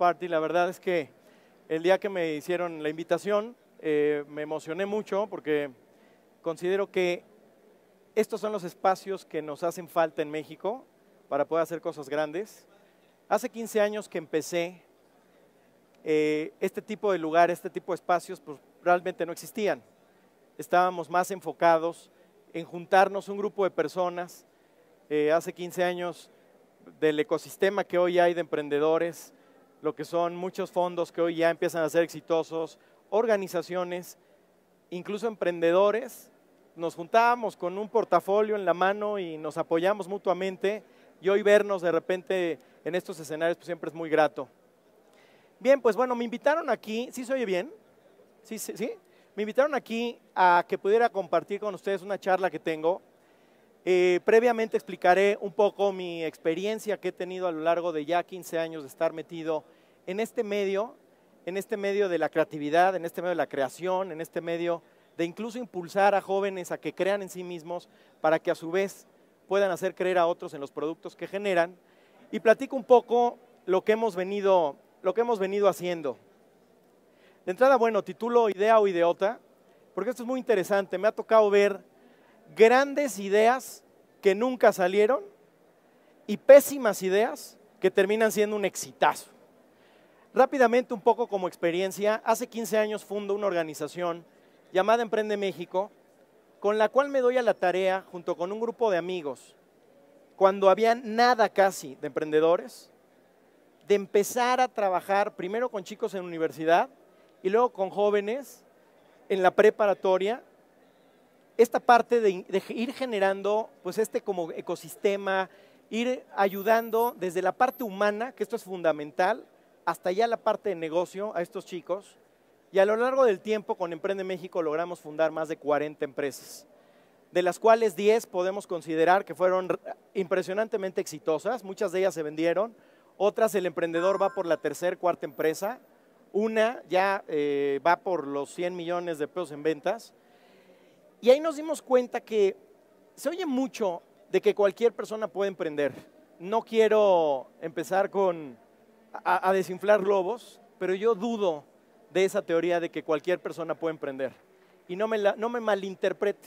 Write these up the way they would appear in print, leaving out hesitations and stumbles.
Party. La verdad es que el día que me hicieron la invitación me emocioné mucho porque considero que estos son los espacios que nos hacen falta en México para poder hacer cosas grandes. Hace 15 años que empecé, este tipo de lugares, este tipo de espacios, pues realmente no existían. Estábamos más enfocados en juntarnos un grupo de personas. Hace 15 años del ecosistema que hoy hay de emprendedores, lo que son muchos fondos que hoy ya empiezan a ser exitosos, organizaciones, incluso emprendedores, nos juntábamos con un portafolio en la mano y nos apoyamos mutuamente, y hoy vernos de repente en estos escenarios pues siempre es muy grato. Bien, pues bueno, me invitaron aquí, ¿sí se oye bien? ¿Sí? Me invitaron aquí a que pudiera compartir con ustedes una charla que tengo. Previamente explicaré un poco mi experiencia que he tenido a lo largo de ya 15 años de estar metido en este medio de la creatividad, en este medio de la creación, en este medio de incluso impulsar a jóvenes a que crean en sí mismos para que a su vez puedan hacer creer a otros en los productos que generan. Y platico un poco lo que hemos venido haciendo. De entrada, bueno, titulo Idea o Ideota, porque esto es muy interesante. Me ha tocado ver grandes ideas que nunca salieron y pésimas ideas que terminan siendo un exitazo. Rápidamente, un poco como experiencia, hace 15 años fundo una organización llamada Emprende México, con la cual me doy a la tarea, junto con un grupo de amigos, cuando había nada casi de emprendedores, de empezar a trabajar primero con chicos en universidad y luego con jóvenes en la preparatoria, esta parte de ir generando pues como ecosistema, ir ayudando desde la parte humana, que esto es fundamental, hasta ya la parte de negocio a estos chicos. Y a lo largo del tiempo con Emprende México logramos fundar más de 40 empresas, de las cuales 10 podemos considerar que fueron impresionantemente exitosas. Muchas de ellas se vendieron, otras el emprendedor va por la tercera, cuarta empresa, una ya va por los 100 millones de pesos en ventas. Y ahí nos dimos cuenta que se oye mucho de que cualquier persona puede emprender. No quiero empezar a desinflar globos, pero yo dudo de esa teoría de que cualquier persona puede emprender. Y no me malinterprete.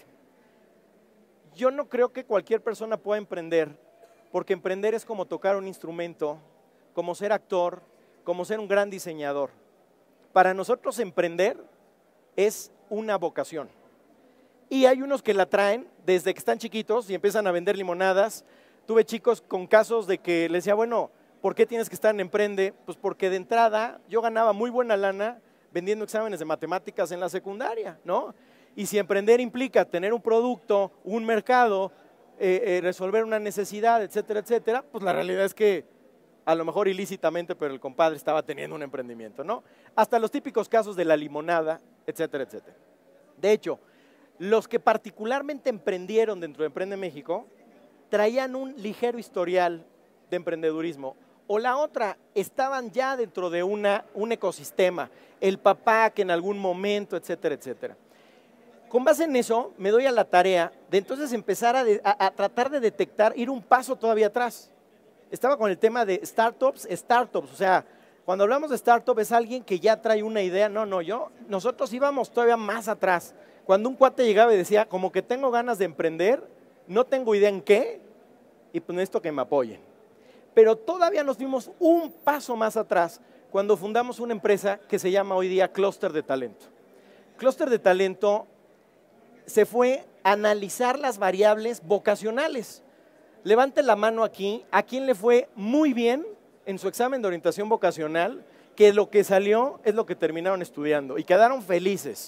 Yo no creo que cualquier persona pueda emprender, porque emprender es como tocar un instrumento, como ser actor, como ser un gran diseñador. Para nosotros emprender es una vocación. Y hay unos que la traen desde que están chiquitos y empiezan a vender limonadas. Tuve chicos con casos de que les decía, bueno, ¿por qué tienes que estar en Emprende? Pues porque de entrada yo ganaba muy buena lana vendiendo exámenes de matemáticas en la secundaria, ¿no? Y si emprender implica tener un producto, un mercado, resolver una necesidad, etcétera, etcétera, pues la realidad es que a lo mejor ilícitamente, pero el compadre estaba teniendo un emprendimiento, ¿no? Hasta los típicos casos de la limonada, etcétera, etcétera. De hecho, los que particularmente emprendieron dentro de Emprende México traían un ligero historial de emprendedurismo. O la otra, estaban ya dentro de un ecosistema, el papá que en algún momento, etcétera, etcétera. Con base en eso, me doy a la tarea de entonces empezar a tratar de detectar, ir un paso todavía atrás. Estaba con el tema de startups, o sea, cuando hablamos de startup es alguien que ya trae una idea. Nosotros íbamos todavía más atrás. Cuando un cuate llegaba y decía, como que tengo ganas de emprender, no tengo idea en qué, y pues necesito que me apoyen. Pero todavía nos dimos un paso más atrás cuando fundamos una empresa que se llama hoy día Clúster de Talento. Clúster de Talento se fue a analizar las variables vocacionales. Levante la mano aquí, ¿a quién le fue muy bien en su examen de orientación vocacional, que lo que salió es lo que terminaron estudiando y quedaron felices?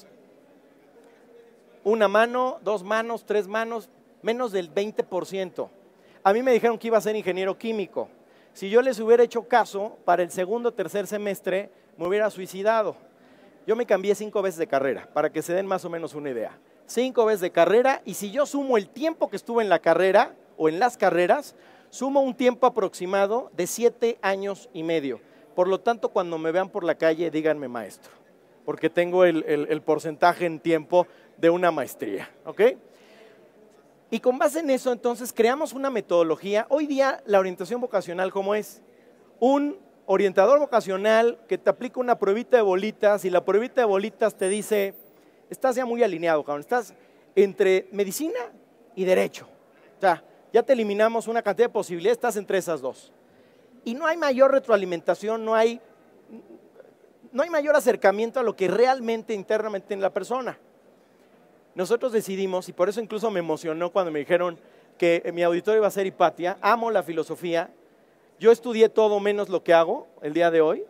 Una mano, 2 manos, 3 manos, menos del 20%. A mí me dijeron que iba a ser ingeniero químico. Si yo les hubiera hecho caso, para el segundo o tercer semestre me hubiera suicidado. Yo me cambié 5 veces de carrera, para que se den más o menos una idea. 5 veces de carrera, y si yo sumo el tiempo que estuve en la carrera o en las carreras, sumo un tiempo aproximado de 7 años y medio. Por lo tanto, cuando me vean por la calle, díganme maestro, porque tengo el porcentaje en tiempo de una maestría, ¿ok? Y con base en eso, entonces, creamos una metodología. Hoy día, la orientación vocacional, ¿cómo es? Un orientador vocacional que te aplica una pruebita de bolitas y la pruebita de bolitas te dice, estás ya muy alineado, cabrón, estás entre medicina y derecho. O sea, ya te eliminamos una cantidad de posibilidades, estás entre esas dos. Y no hay mayor retroalimentación, no hay mayor acercamiento a lo que realmente internamente en la persona. Nosotros decidimos, y por eso incluso me emocionó cuando me dijeron que mi auditorio iba a ser Hipatia, amo la filosofía, yo estudié todo menos lo que hago el día de hoy,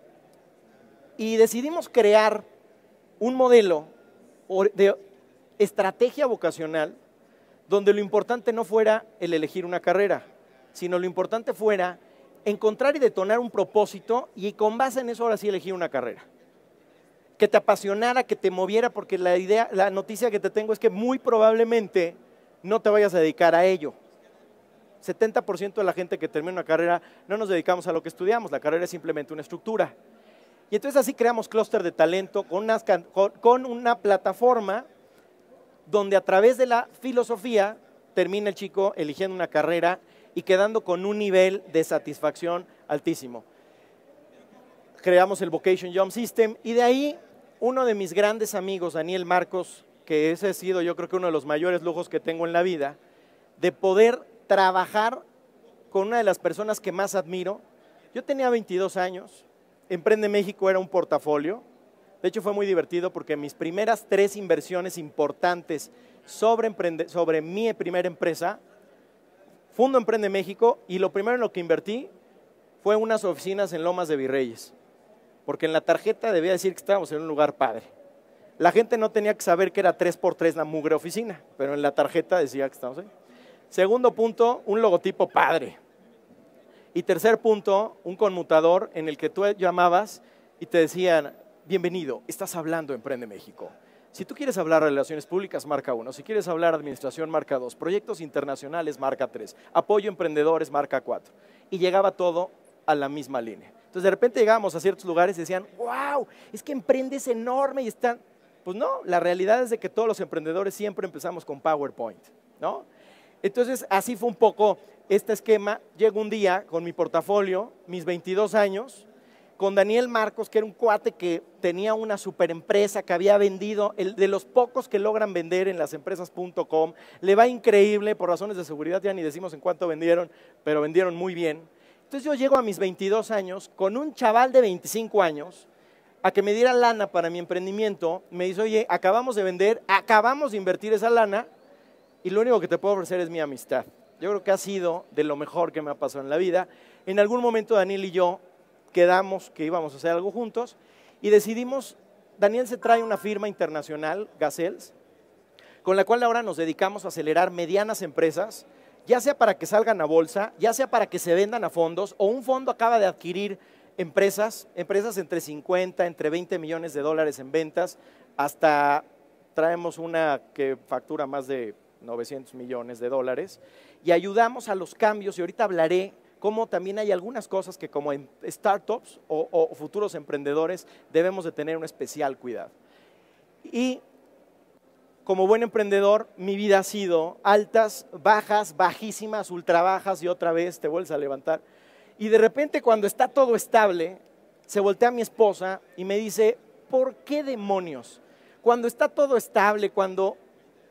y decidimos crear un modelo de estrategia vocacional donde lo importante no fuera el elegir una carrera, sino lo importante fuera encontrar y detonar un propósito y con base en eso ahora sí elegir una carrera. Que te apasionara, que te moviera, porque la noticia que te tengo es que muy probablemente no te vayas a dedicar a ello. 70% de la gente que termina una carrera no nos dedicamos a lo que estudiamos, la carrera es simplemente una estructura. Y entonces así creamos clúster de talento con una plataforma donde a través de la filosofía termina el chico eligiendo una carrera y quedando con un nivel de satisfacción altísimo. Creamos el Vocation Jump System y de ahí uno de mis grandes amigos, Daniel Marcos, que ese ha sido yo creo que uno de los mayores lujos que tengo en la vida, de poder trabajar con una de las personas que más admiro. Yo tenía 22 años, Emprende México era un portafolio, de hecho fue muy divertido porque mis primeras 3 inversiones importantes sobre mi primera empresa, Fundo Emprende México, y lo primero en lo que invertí fue unas oficinas en Lomas de Virreyes, porque en la tarjeta debía decir que estábamos en un lugar padre. La gente no tenía que saber que era 3x3 la mugre oficina, pero en la tarjeta decía que estábamos ahí. Segundo punto, un logotipo padre. Y tercer punto, un conmutador en el que tú llamabas y te decían, bienvenido, estás hablando Emprende México. Si tú quieres hablar de relaciones públicas, marca 1. Si quieres hablar de administración, marca 2. Proyectos internacionales, marca 3. Apoyo a emprendedores, marca 4. Y llegaba todo a la misma línea. Entonces, de repente llegábamos a ciertos lugares y decían, wow, es que Emprende es enorme y están… Pues no, la realidad es de que todos los emprendedores siempre empezamos con PowerPoint, ¿no? Entonces, así fue un poco este esquema. Llego un día con mi portafolio, mis 22 años, con Daniel Marcos, que era un cuate que tenía una super empresa, que había vendido, de los pocos que logran vender en las empresas.com, le va increíble, por razones de seguridad ya ni decimos en cuánto vendieron, pero vendieron muy bien. Entonces yo llego a mis 22 años con un chaval de 25 años a que me diera lana para mi emprendimiento. Me dice, oye, acabamos de vender, acabamos de invertir esa lana y lo único que te puedo ofrecer es mi amistad. Yo creo que ha sido de lo mejor que me ha pasado en la vida. En algún momento Daniel y yo quedamos que íbamos a hacer algo juntos y decidimos, Daniel se trae una firma internacional, Gazelles, con la cual ahora nos dedicamos a acelerar medianas empresas, ya sea para que salgan a bolsa, ya sea para que se vendan a fondos, o un fondo acaba de adquirir empresas entre 50, entre 20 millones de dólares en ventas, hasta traemos una que factura más de 900 millones de dólares, y ayudamos a los cambios, y ahorita hablaré cómo también hay algunas cosas que como en startups o futuros emprendedores debemos de tener un especial cuidado. Y como buen emprendedor, mi vida ha sido altas, bajas, bajísimas, ultra bajas y otra vez te vuelves a levantar. Y de repente cuando está todo estable, se voltea mi esposa y me dice, ¿por qué demonios? Cuando está todo estable, cuando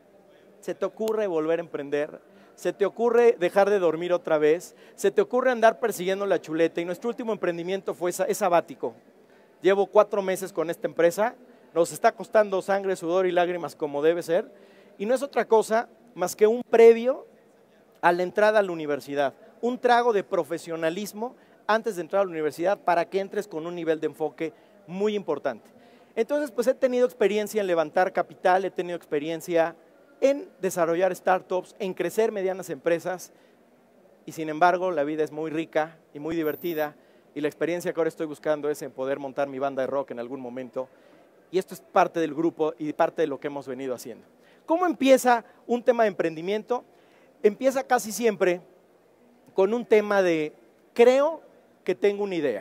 se te ocurre volver a emprender, se te ocurre dejar de dormir otra vez, se te ocurre andar persiguiendo la chuleta, y nuestro último emprendimiento es sabático. Llevo 4 meses con esta empresa, nos está costando sangre, sudor y lágrimas como debe ser, y no es otra cosa más que un previo a la entrada a la universidad, un trago de profesionalismo antes de entrar a la universidad para que entres con un nivel de enfoque muy importante. Entonces, pues he tenido experiencia en levantar capital, he tenido experiencia en desarrollar startups, en crecer medianas empresas, y sin embargo la vida es muy rica y muy divertida, y la experiencia que ahora estoy buscando es en poder montar mi banda de rock en algún momento, y esto es parte del grupo y parte de lo que hemos venido haciendo. ¿Cómo empieza un tema de emprendimiento? Empieza casi siempre con un tema de creo que tengo una idea,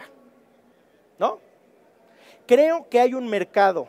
¿no? Creo que hay un mercado.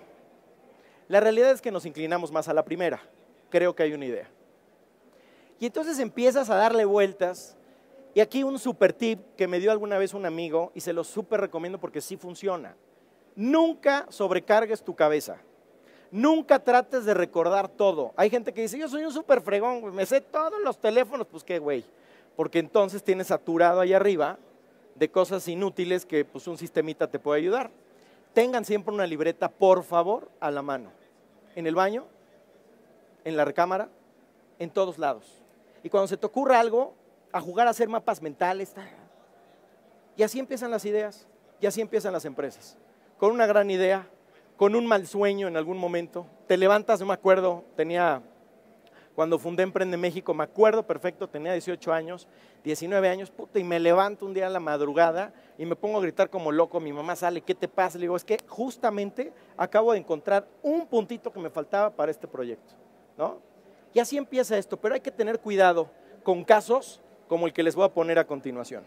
La realidad es que nos inclinamos más a la primera. Creo que hay una idea. Y entonces empiezas a darle vueltas Y aquí un super tip que me dio alguna vez un amigo y se lo súper recomiendo porque sí funciona. Nunca sobrecargues tu cabeza. Nunca trates de recordar todo. Hay gente que dice, yo soy un súper fregón, me sé todos los teléfonos. Pues qué güey, porque entonces tienes saturado ahí arriba de cosas inútiles que pues un sistemita te puede ayudar. Tengan siempre una libreta, por favor, a la mano. En el baño, en la recámara, en todos lados. Y cuando se te ocurra algo, a jugar a hacer mapas mentales. Y así empiezan las ideas, y así empiezan las empresas. Con una gran idea, con un mal sueño en algún momento. Te levantas, no me acuerdo, cuando fundé Emprende México, me acuerdo perfecto, tenía 18 años, 19 años, puta, y me levanto un día a la madrugada y me pongo a gritar como loco. Mi mamá sale, ¿qué te pasa? Le digo, es que justamente acabo de encontrar un puntito que me faltaba para este proyecto, ¿no? Y así empieza esto, pero hay que tener cuidado con casos como el que les voy a poner a continuación.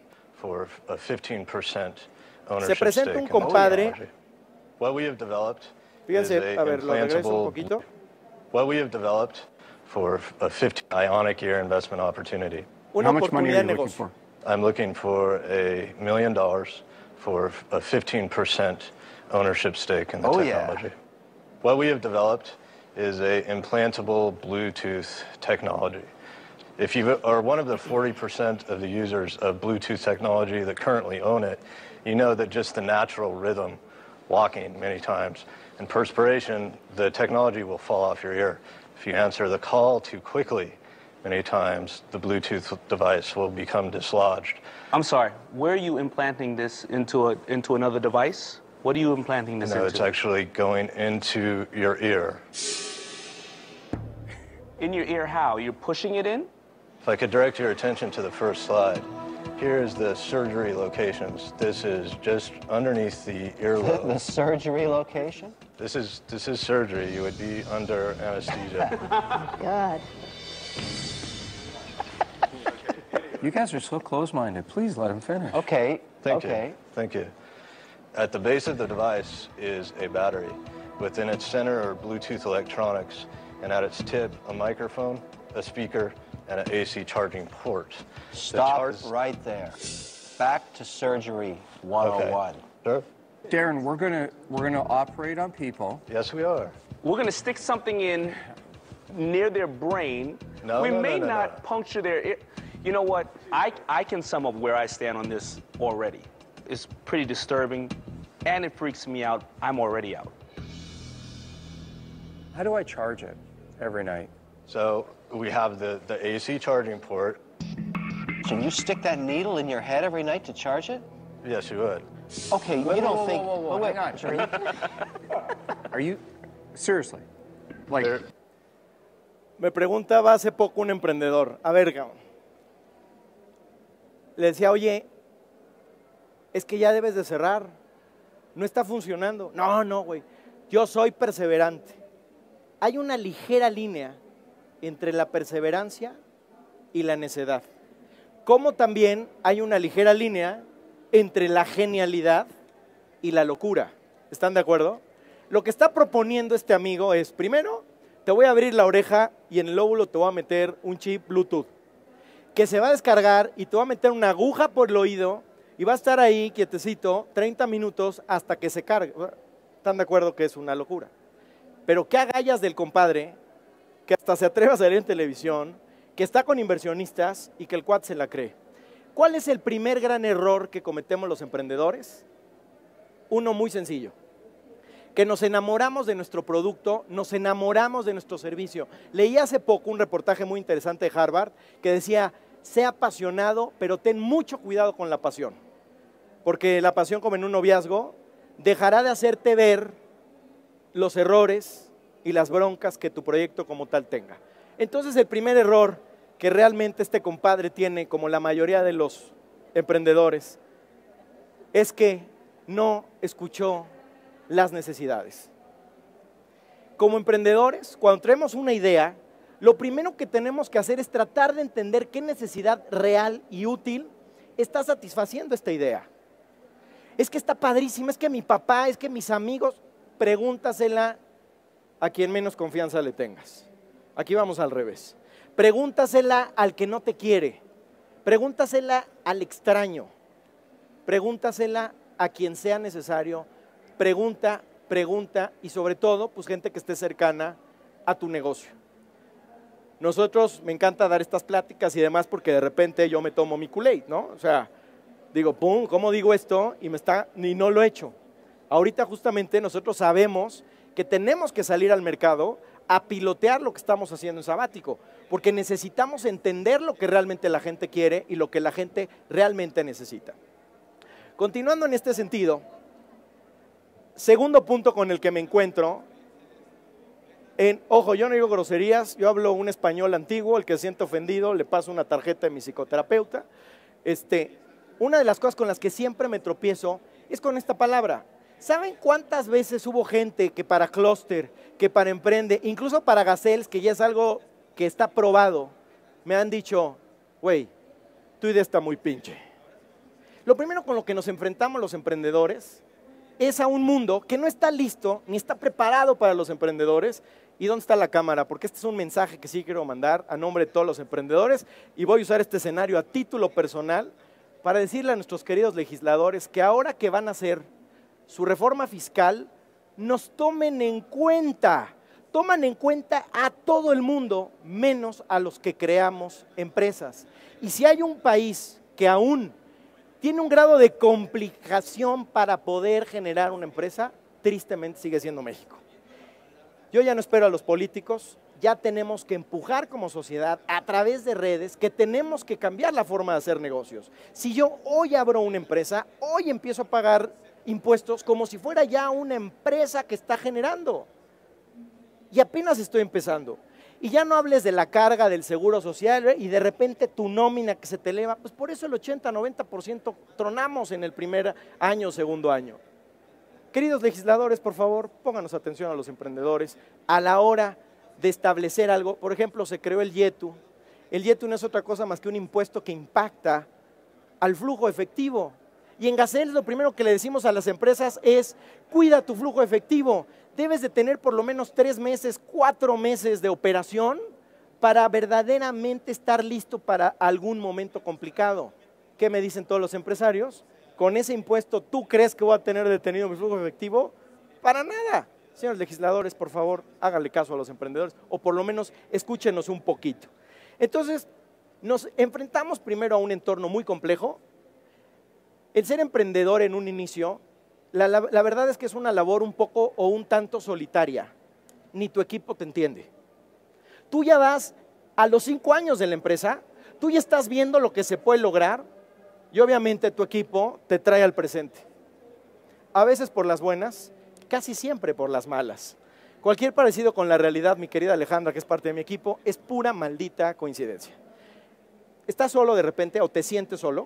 Se presenta un compadre. Fíjense, a ver, lo regreso un poquito. What we have developed for a 50 Ionic Ear investment opportunity. Una oportunidad de negocio. I'm looking for $1 million for a 15% ownership stake in the technology. Yeah. What we have developed is a implantable Bluetooth technology. If you are one of the 40% of the users of Bluetooth technology that currently own it, you know that just the natural rhythm, walking many times, and perspiration, the technology will fall off your ear. If you answer the call too quickly, many times the Bluetooth device will become dislodged. I'm sorry, where are you implanting this into another device? What are you implanting this into? No, it's actually going into your ear. In your ear how? You're pushing it in? If I could direct your attention to the first slide, here's the surgery locations. This is just underneath the earlobe. The surgery location? This is surgery. You would be under anesthesia. God. You guys are so close-minded. Please let him finish. Okay. Thank you. Thank you. At the base of the device is a battery. Within its center are Bluetooth electronics, and at its tip, a microphone, a speaker, and an AC charging port. Stop right there. Back to surgery 101. Okay. Sure. Darren, we're gonna operate on people. Yes, we are. We're going to stick something in near their brain. No, we no, may no, no, not no. puncture their ear. You know what? I can sum up where I stand on this already. It's pretty disturbing, and it freaks me out. I'm already out. How do I charge it every night? So we have the AC charging port. Can you stick that needle in your head every night to charge it? Yes, you would. Okay, you don't think... Whoa, wait. hang on. Are you seriously? Like, There- Me preguntaba hace poco un emprendedor, a ver, cabrón, le decía, oye, es que ya debes de cerrar, no está funcionando. No, güey, yo soy perseverante. Hay una ligera línea entre la perseverancia y la necedad, como también hay una ligera línea entre la genialidad y la locura. ¿Están de acuerdo? Lo que está proponiendo este amigo es, primero, te voy a abrir la oreja y en el lóbulo te voy a meter un chip Bluetooth que se va a descargar y te va a meter una aguja por el oído y va a estar ahí quietecito 30 minutos hasta que se cargue. ¿Están de acuerdo que es una locura? Pero qué agallas del compadre que hasta se atreve a salir en televisión, que está con inversionistas y que el cuate se la cree. ¿Cuál es el primer gran error que cometemos los emprendedores? Uno muy sencillo. Que nos enamoramos de nuestro producto, nos enamoramos de nuestro servicio. Leí hace poco un reportaje muy interesante de Harvard que decía, sé apasionado, pero ten mucho cuidado con la pasión. Porque la pasión, como en un noviazgo, dejará de hacerte ver los errores y las broncas que tu proyecto como tal tenga. Entonces, el primer error que realmente este compadre tiene, como la mayoría de los emprendedores, es que no escuchó las necesidades. Como emprendedores, cuando traemos una idea, lo primero que tenemos que hacer es tratar de entender qué necesidad real y útil está satisfaciendo esta idea. Es que está padrísima, es que mi papá, es que mis amigos, pregúntasela a quien menos confianza le tengas. Aquí vamos al revés. Pregúntasela al que no te quiere. Pregúntasela al extraño, pregúntasela a quien sea necesario, pregunta y sobre todo, pues gente que esté cercana a tu negocio. Nosotros, me encanta dar estas pláticas y demás porque de repente yo me tomo mi Kool-Aid, ¿no? O sea, digo, pum, ¿cómo digo esto? Y no lo he hecho. Ahorita justamente nosotros sabemos que tenemos que salir al mercado a pilotear lo que estamos haciendo en Sabático, porque necesitamos entender lo que realmente la gente quiere y lo que la gente realmente necesita. Continuando en este sentido, segundo punto con el que me encuentro, ojo, yo no digo groserías, yo hablo un español antiguo, el que se siente ofendido le paso una tarjeta de mi psicoterapeuta. Una de las cosas con las que siempre me tropiezo es con esta palabra. ¿Saben cuántas veces hubo gente que para Cluster, que para Emprende, incluso para Gazelles, que ya es algo que está probado, me han dicho, güey, tu idea está muy pinche? Lo primero con lo que nos enfrentamos los emprendedores es a un mundo que no está listo ni está preparado para los emprendedores. ¿Y dónde está la cámara? Porque este es un mensaje que sí quiero mandar a nombre de todos los emprendedores y voy a usar este escenario a título personal para decirle a nuestros queridos legisladores que ahora que van a hacer su reforma fiscal, nos tomen en cuenta, toman en cuenta a todo el mundo, menos a los que creamos empresas. Y si hay un país que aún tiene un grado de complicación para poder generar una empresa, tristemente sigue siendo México. Yo ya no espero a los políticos, ya tenemos que empujar como sociedad a través de redes que tenemos que cambiar la forma de hacer negocios. Si yo hoy abro una empresa, hoy empiezo a pagar impuestos como si fuera ya una empresa que está generando. Y apenas estoy empezando. Y ya no hables de la carga del seguro social y de repente tu nómina que se te eleva, pues por eso el 80-90% tronamos en el primer año, segundo año. Queridos legisladores, por favor, pónganos atención a los emprendedores a la hora de establecer algo. Por ejemplo, se creó el YETU. El YETU no es otra cosa más que un impuesto que impacta al flujo efectivo. Y en Gazelles lo primero que le decimos a las empresas es, cuida tu flujo efectivo. Debes de tener por lo menos 3 meses, 4 meses de operación para verdaderamente estar listo para algún momento complicado. ¿Qué me dicen todos los empresarios? Con ese impuesto, ¿tú crees que voy a tener detenido mi flujo efectivo? Para nada. Señores legisladores, por favor, háganle caso a los emprendedores o por lo menos escúchenos un poquito. Entonces, nos enfrentamos primero a un entorno muy complejo. El ser emprendedor en un inicio, la verdad es que es una labor un poco o un tanto solitaria. Ni tu equipo te entiende. Tú ya vas a los 5 años de la empresa, tú ya estás viendo lo que se puede lograr y obviamente tu equipo te trae al presente. A veces por las buenas, casi siempre por las malas. Cualquier parecido con la realidad, mi querida Alejandra, que es parte de mi equipo, es pura maldita coincidencia. ¿Estás solo de repente o te sientes solo?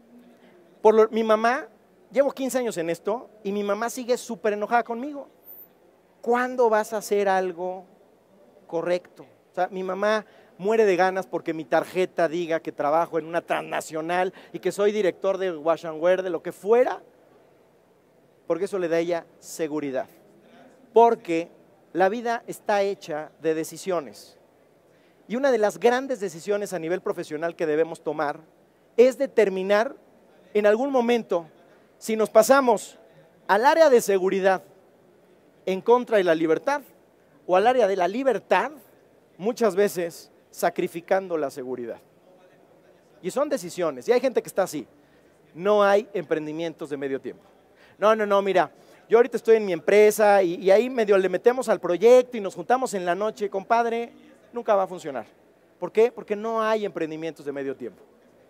Mi mamá, llevo 15 años en esto y mi mamá sigue súper enojada conmigo. ¿Cuándo vas a hacer algo correcto? O sea, mi mamá muere de ganas porque mi tarjeta diga que trabajo en una transnacional y que soy director de Wash and Wear, de lo que fuera, porque eso le da a ella seguridad. Porque la vida está hecha de decisiones. Y una de las grandes decisiones a nivel profesional que debemos tomar es determinar en algún momento si nos pasamos al área de seguridad en contra de la libertad o al área de la libertad, muchas veces sacrificando la seguridad. Y son decisiones, y hay gente que está así. No hay emprendimientos de medio tiempo. No, mira, yo ahorita estoy en mi empresa y ahí medio le metemos al proyecto y nos juntamos en la noche, compadre, nunca va a funcionar. ¿Por qué? Porque no hay emprendimientos de medio tiempo.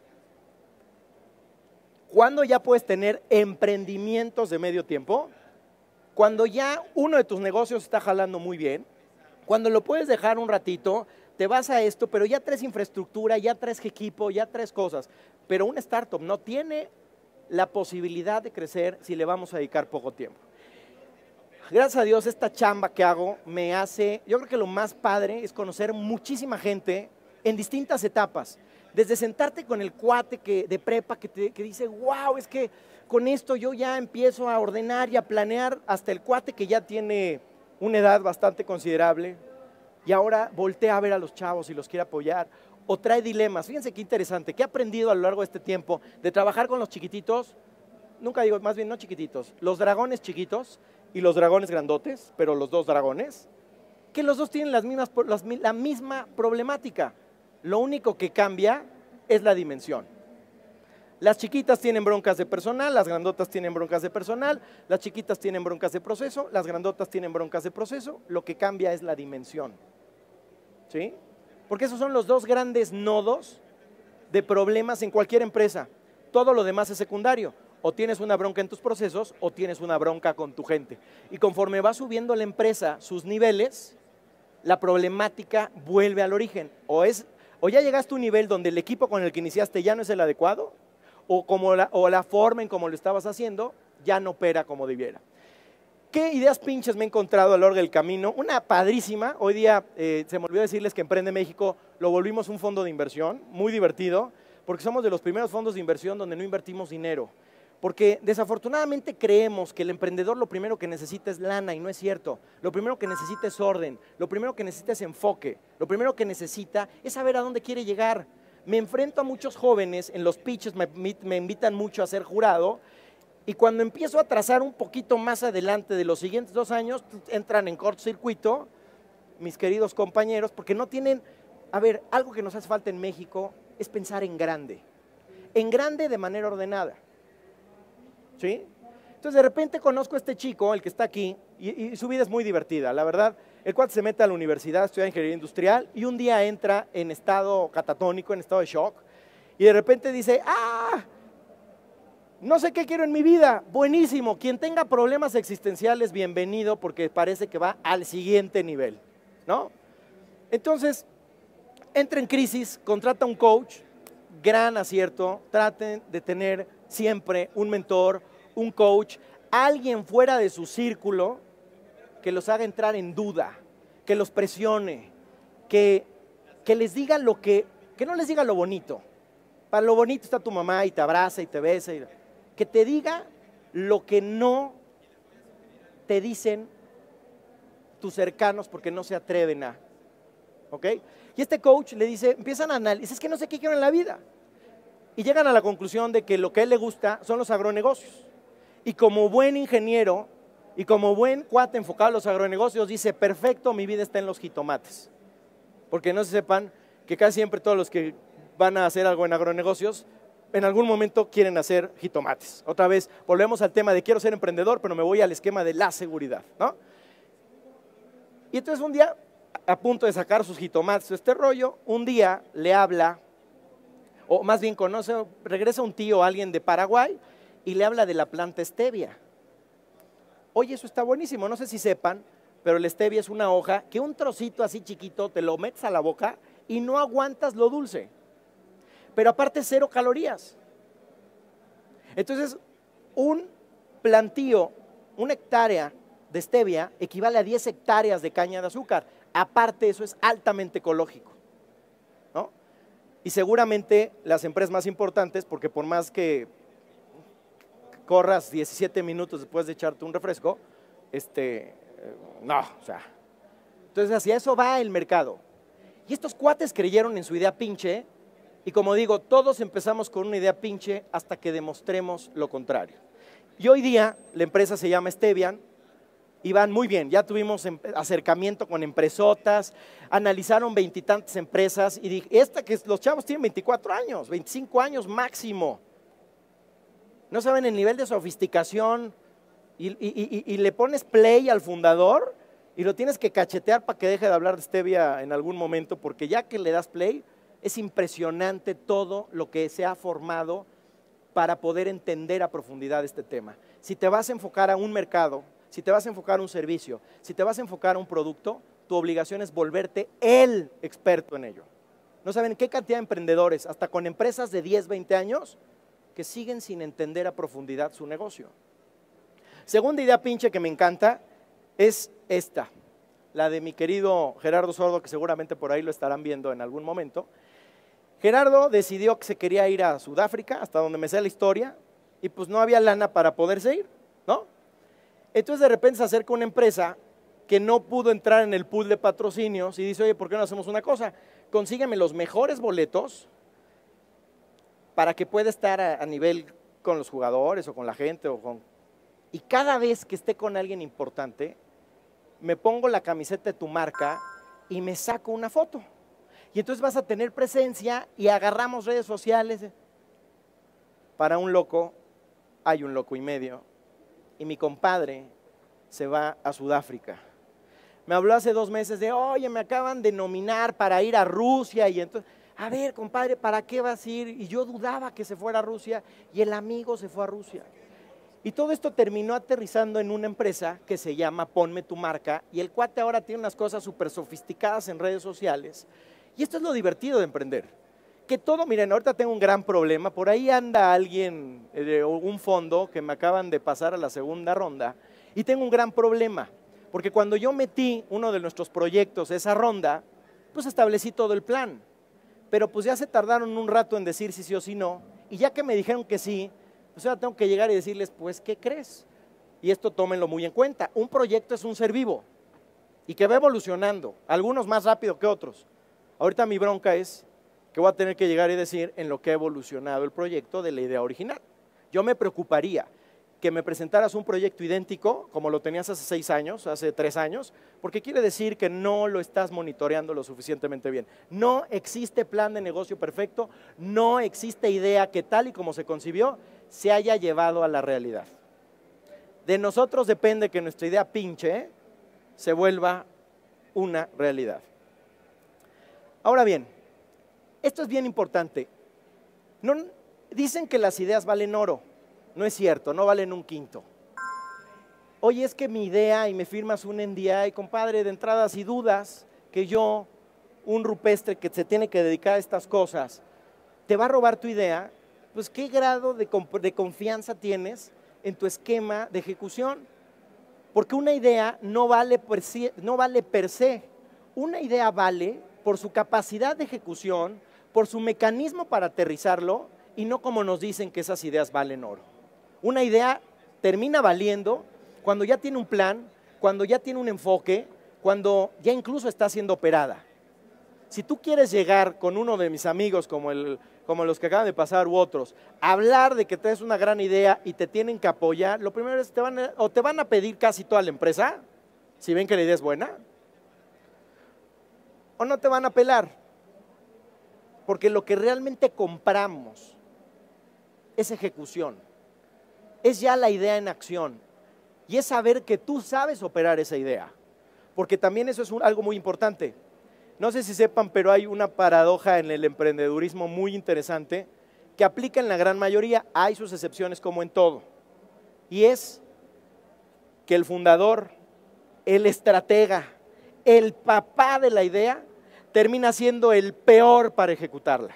¿Cuándo ya puedes tener emprendimientos de medio tiempo? Cuando ya uno de tus negocios está jalando muy bien, cuando lo puedes dejar un ratito, te vas a esto, pero ya traes infraestructura, ya traes equipo, ya traes cosas. Pero una startup no tiene la posibilidad de crecer si le vamos a dedicar poco tiempo. Gracias a Dios, esta chamba que hago me hace, yo creo que lo más padre es conocer muchísima gente en distintas etapas. Desde sentarte con el cuate de prepa que dice, wow, es que con esto yo ya empiezo a ordenar y a planear, hasta el cuate que ya tiene una edad bastante considerable y ahora voltea a ver a los chavos y los quiere apoyar. o trae dilemas. Fíjense qué interesante, ¿qué he aprendido a lo largo de este tiempo de trabajar con los chiquititos? Nunca digo, más bien no chiquititos, los dragones chiquitos y los dragones grandotes, pero los dos dragones, que los dos tienen la misma problemática. Lo único que cambia es la dimensión. Las chiquitas tienen broncas de personal, las grandotas tienen broncas de personal, las chiquitas tienen broncas de proceso, las grandotas tienen broncas de proceso, lo que cambia es la dimensión. ¿Sí? Porque esos son los dos grandes nodos de problemas en cualquier empresa. Todo lo demás es secundario. O tienes una bronca en tus procesos o tienes una bronca con tu gente. Y conforme va subiendo la empresa sus niveles, la problemática vuelve al origen. O ya llegaste a un nivel donde el equipo con el que iniciaste ya no es el adecuado, o la forma en cómo lo estabas haciendo ya no opera como debiera. ¿Qué ideas pinches me he encontrado a lo largo del camino? Una padrísima. Hoy día se me olvidó decirles que Emprende México lo volvimos un fondo de inversión, muy divertido, porque somos de los primeros fondos de inversión donde no invertimos dinero. Porque desafortunadamente creemos que el emprendedor lo primero que necesita es lana, y no es cierto. Lo primero que necesita es orden, lo primero que necesita es enfoque, lo primero que necesita es saber a dónde quiere llegar. Me enfrento a muchos jóvenes, en los pitches me invitan mucho a ser jurado, y cuando empiezo a trazar un poquito más adelante de los siguientes 2 años, entran en cortocircuito mis queridos compañeros, porque no tienen, a ver, algo que nos hace falta en México es pensar en grande de manera ordenada. ¿Sí? Entonces de repente conozco a este chico, el que está aquí, y su vida es muy divertida, la verdad. El cuate se mete a la universidad, estudia ingeniería industrial, y un día entra en estado catatónico, en estado de shock, y de repente dice, no sé qué quiero en mi vida. Buenísimo, quien tenga problemas existenciales, bienvenido, porque parece que va al siguiente nivel, ¿no? Entonces, entra en crisis, contrata un coach, gran acierto, traten de tener siempre un mentor, un coach, alguien fuera de su círculo que los haga entrar en duda, que los presione, que les diga que no les diga lo bonito. Para lo bonito está tu mamá y te abraza y te besa, que te diga lo que no te dicen tus cercanos porque no se atreven a, ¿ok? Y este coach le dice, empiezan a analizar, es que no sé qué quiero en la vida. Y llegan a la conclusión de que lo que a él le gusta son los agronegocios. Y como buen ingeniero y como buen cuate enfocado a los agronegocios, dice, perfecto, mi vida está en los jitomates. Porque no se sepan que casi siempre todos los que van a hacer algo en agronegocios, en algún momento quieren hacer jitomates. Otra vez, volvemos al tema de quiero ser emprendedor, pero me voy al esquema de la seguridad, ¿no? Y entonces un día, a punto de sacar sus jitomates, este rollo, un día le habla, o más bien regresa un tío, alguien de Paraguay, y le habla de la planta stevia. Oye, eso está buenísimo, no sé si sepan, pero la stevia es una hoja que un trocito así chiquito te lo metes a la boca y no aguantas lo dulce. Pero aparte 0 calorías. Entonces, un plantío, 1 hectárea de stevia equivale a 10 hectáreas de caña de azúcar. Aparte, eso es altamente ecológico, ¿no? Y seguramente las empresas más importantes, porque por más que corras 17 minutos después de echarte un refresco, no, o sea. Entonces, hacia eso va el mercado. Y estos cuates creyeron en su idea pinche, y como digo, todos empezamos con una idea pinche hasta que demostremos lo contrario. Y hoy día la empresa se llama Stevian, y van muy bien, ya tuvimos acercamiento con empresotas, analizaron 20 y tantas empresas, y dije, que los chavos tienen 24 años, 25 años máximo. No saben el nivel de sofisticación, y le pones play al fundador, y lo tienes que cachetear para que deje de hablar de stevia en algún momento, porque ya que le das play, es impresionante todo lo que se ha formado para poder entender a profundidad este tema. Si te vas a enfocar a un mercado, si te vas a enfocar a un servicio, si te vas a enfocar a un producto, tu obligación es volverte el experto en ello. No saben qué cantidad de emprendedores, hasta con empresas de 10, 20 años, que siguen sin entender a profundidad su negocio. Segunda idea pinche que me encanta es esta, la de mi querido Gerardo Sordo, que seguramente por ahí lo estarán viendo en algún momento. Gerardo decidió que se quería ir a Sudáfrica, hasta donde me sé la historia, y pues no había lana para poderse ir, ¿no? Entonces de repente se acerca una empresa que no pudo entrar en el pool de patrocinios y dice, oye, ¿por qué no hacemos una cosa? consígueme los mejores boletos para que pueda estar a nivel con los jugadores o con la gente. Y cada vez que esté con alguien importante, me pongo la camiseta de tu marca y me saco una foto. Y entonces vas a tener presencia y agarramos redes sociales. Para un loco hay un loco y medio. Y mi compadre se va a Sudáfrica. Me habló hace 2 meses de, oye, me acaban de nominar para ir a Rusia. Y entonces, a ver, compadre, ¿para qué vas a ir? Y yo dudaba que se fuera a Rusia y el amigo se fue a Rusia. Y todo esto terminó aterrizando en una empresa que se llama Ponme tu Marca. Y el cuate ahora tiene unas cosas súper sofisticadas en redes sociales. Y esto es lo divertido de emprender. Que todo, miren, ahorita tengo un gran problema. Por ahí anda alguien de un fondo que me acaban de pasar a la segunda ronda. Y tengo un gran problema. Porque cuando yo metí uno de nuestros proyectos, esa ronda, pues establecí todo el plan. Pero pues ya se tardaron un rato en decir si sí o si no. Y ya que me dijeron que sí, pues ahora tengo que llegar y decirles, pues, ¿qué crees? Y esto tómenlo muy en cuenta. Un proyecto es un ser vivo y que va evolucionando, algunos más rápido que otros. Ahorita mi bronca es que voy a tener que llegar y decir en lo que ha evolucionado el proyecto de la idea original. Yo me preocuparía que me presentaras un proyecto idéntico, como lo tenías hace 6 años, hace 3 años, porque quiere decir que no lo estás monitoreando lo suficientemente bien. No existe plan de negocio perfecto, no existe idea que tal y como se concibió, se haya llevado a la realidad. De nosotros depende que nuestra idea pinche se vuelva una realidad. Ahora bien, esto es bien importante. Dicen que las ideas valen oro. No es cierto, no valen un quinto. Oye, es que mi idea y me firmas un NDA, compadre, de entrada, si dudas que yo, un rupestre que se tiene que dedicar a estas cosas, te va a robar tu idea, pues ¿qué grado de confianza tienes en tu esquema de ejecución? Porque una idea no vale per se. Una idea vale por su capacidad de ejecución, por su mecanismo para aterrizarlo y no como nos dicen que esas ideas valen oro. Una idea termina valiendo cuando ya tiene un plan, cuando ya tiene un enfoque, cuando ya incluso está siendo operada. Si tú quieres llegar con uno de mis amigos, como los que acaban de pasar u otros, a hablar de que tienes una gran idea y te tienen que apoyar, lo primero es te van a pedir casi toda la empresa, si ven que la idea es buena, o no te van a pelar. Porque lo que realmente compramos es ejecución. Es ya la idea en acción y es saber que tú sabes operar esa idea, porque también eso es algo muy importante. No sé si sepan, pero hay una paradoja en el emprendedurismo muy interesante que aplica en la gran mayoría, hay sus excepciones como en todo, y es que el fundador, el estratega, el papá de la idea, termina siendo el peor para ejecutarla.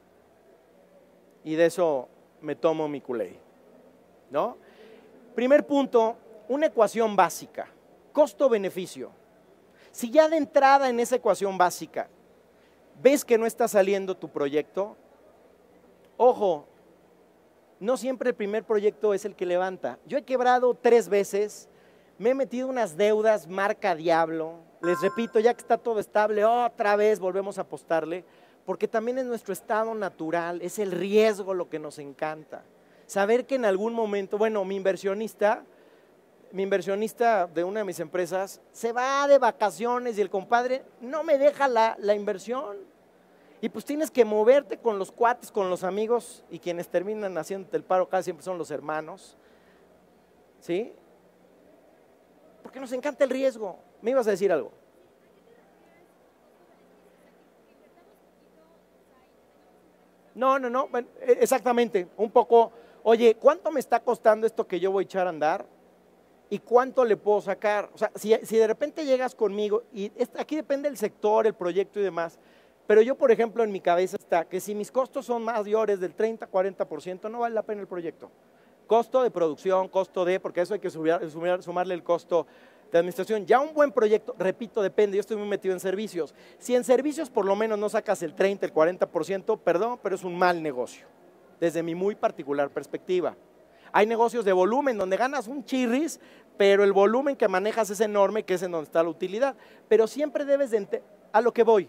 Y de eso me tomo mi culé. ¿No? Primer punto, una ecuación básica, costo-beneficio. Si ya de entrada en esa ecuación básica ves que no está saliendo tu proyecto, ojo, no siempre el primer proyecto es el que levanta. Yo he quebrado 3 veces, me he metido unas deudas marca diablo, les repito, ya que está todo estable, otra vez volvemos a apostarle, porque también es nuestro estado natural, es el riesgo lo que nos encanta. Saber que en algún momento, bueno, mi inversionista de una de mis empresas se va de vacaciones y el compadre no me deja la inversión. Y pues tienes que moverte con los cuates, con los amigos, y quienes terminan haciéndote el paro casi siempre son los hermanos. ¿Sí? Porque nos encanta el riesgo. ¿Me ibas a decir algo? No, bueno, exactamente, un poco. Oye, ¿cuánto me está costando esto que yo voy a echar a andar? ¿Y cuánto le puedo sacar? O sea, si de repente llegas conmigo, y aquí depende del sector, el proyecto y demás, pero yo, por ejemplo, en mi cabeza está que si mis costos son mayores del 30-40%, no vale la pena el proyecto. Costo de producción, porque eso hay que sumarle el costo de administración. Ya un buen proyecto, repito, depende, yo estoy muy metido en servicios. Si en servicios por lo menos no sacas el 30, el 40%, perdón, pero es un mal negocio, desde mi muy particular perspectiva. Hay negocios de volumen donde ganas un chirris, pero el volumen que manejas es enorme, que es en donde está la utilidad. Pero siempre debes a lo que voy,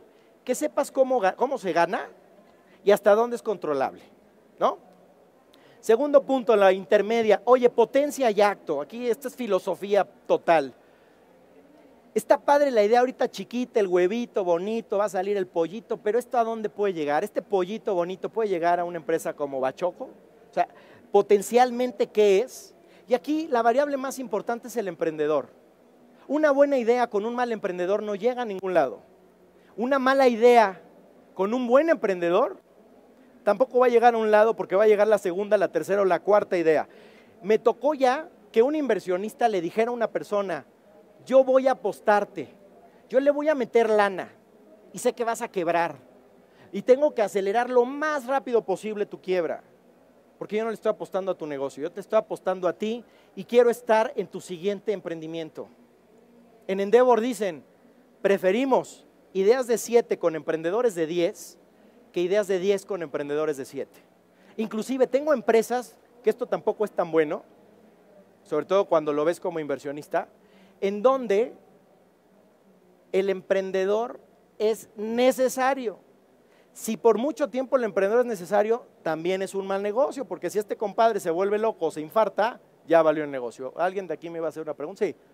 que sepas cómo se gana y hasta dónde es controlable, ¿no? Segundo punto, la intermedia. Oye, potencia y acto. Aquí esta es filosofía total. Está padre la idea ahorita chiquita, el huevito bonito, va a salir el pollito, pero ¿esto a dónde puede llegar? ¿Este pollito bonito puede llegar a una empresa como Bachoco? O sea, potencialmente, ¿qué es? Y aquí la variable más importante es el emprendedor. Una buena idea con un mal emprendedor no llega a ningún lado. Una mala idea con un buen emprendedor tampoco va a llegar a un lado porque va a llegar la segunda, la tercera o la cuarta idea. Me tocó ya que un inversionista le dijera a una persona, yo voy a apostarte, yo le voy a meter lana y sé que vas a quebrar y tengo que acelerar lo más rápido posible tu quiebra, porque yo no le estoy apostando a tu negocio, yo te estoy apostando a ti y quiero estar en tu siguiente emprendimiento. En Endeavor dicen, preferimos ideas de 7 con emprendedores de 10 que ideas de 10 con emprendedores de 7. Inclusive tengo empresas, que esto tampoco es tan bueno, sobre todo cuando lo ves como inversionista, en donde el emprendedor es necesario. Si por mucho tiempo el emprendedor es necesario, también es un mal negocio, porque si este compadre se vuelve loco o se infarta, ya valió el negocio. ¿Alguien de aquí me va a hacer una pregunta? Sí.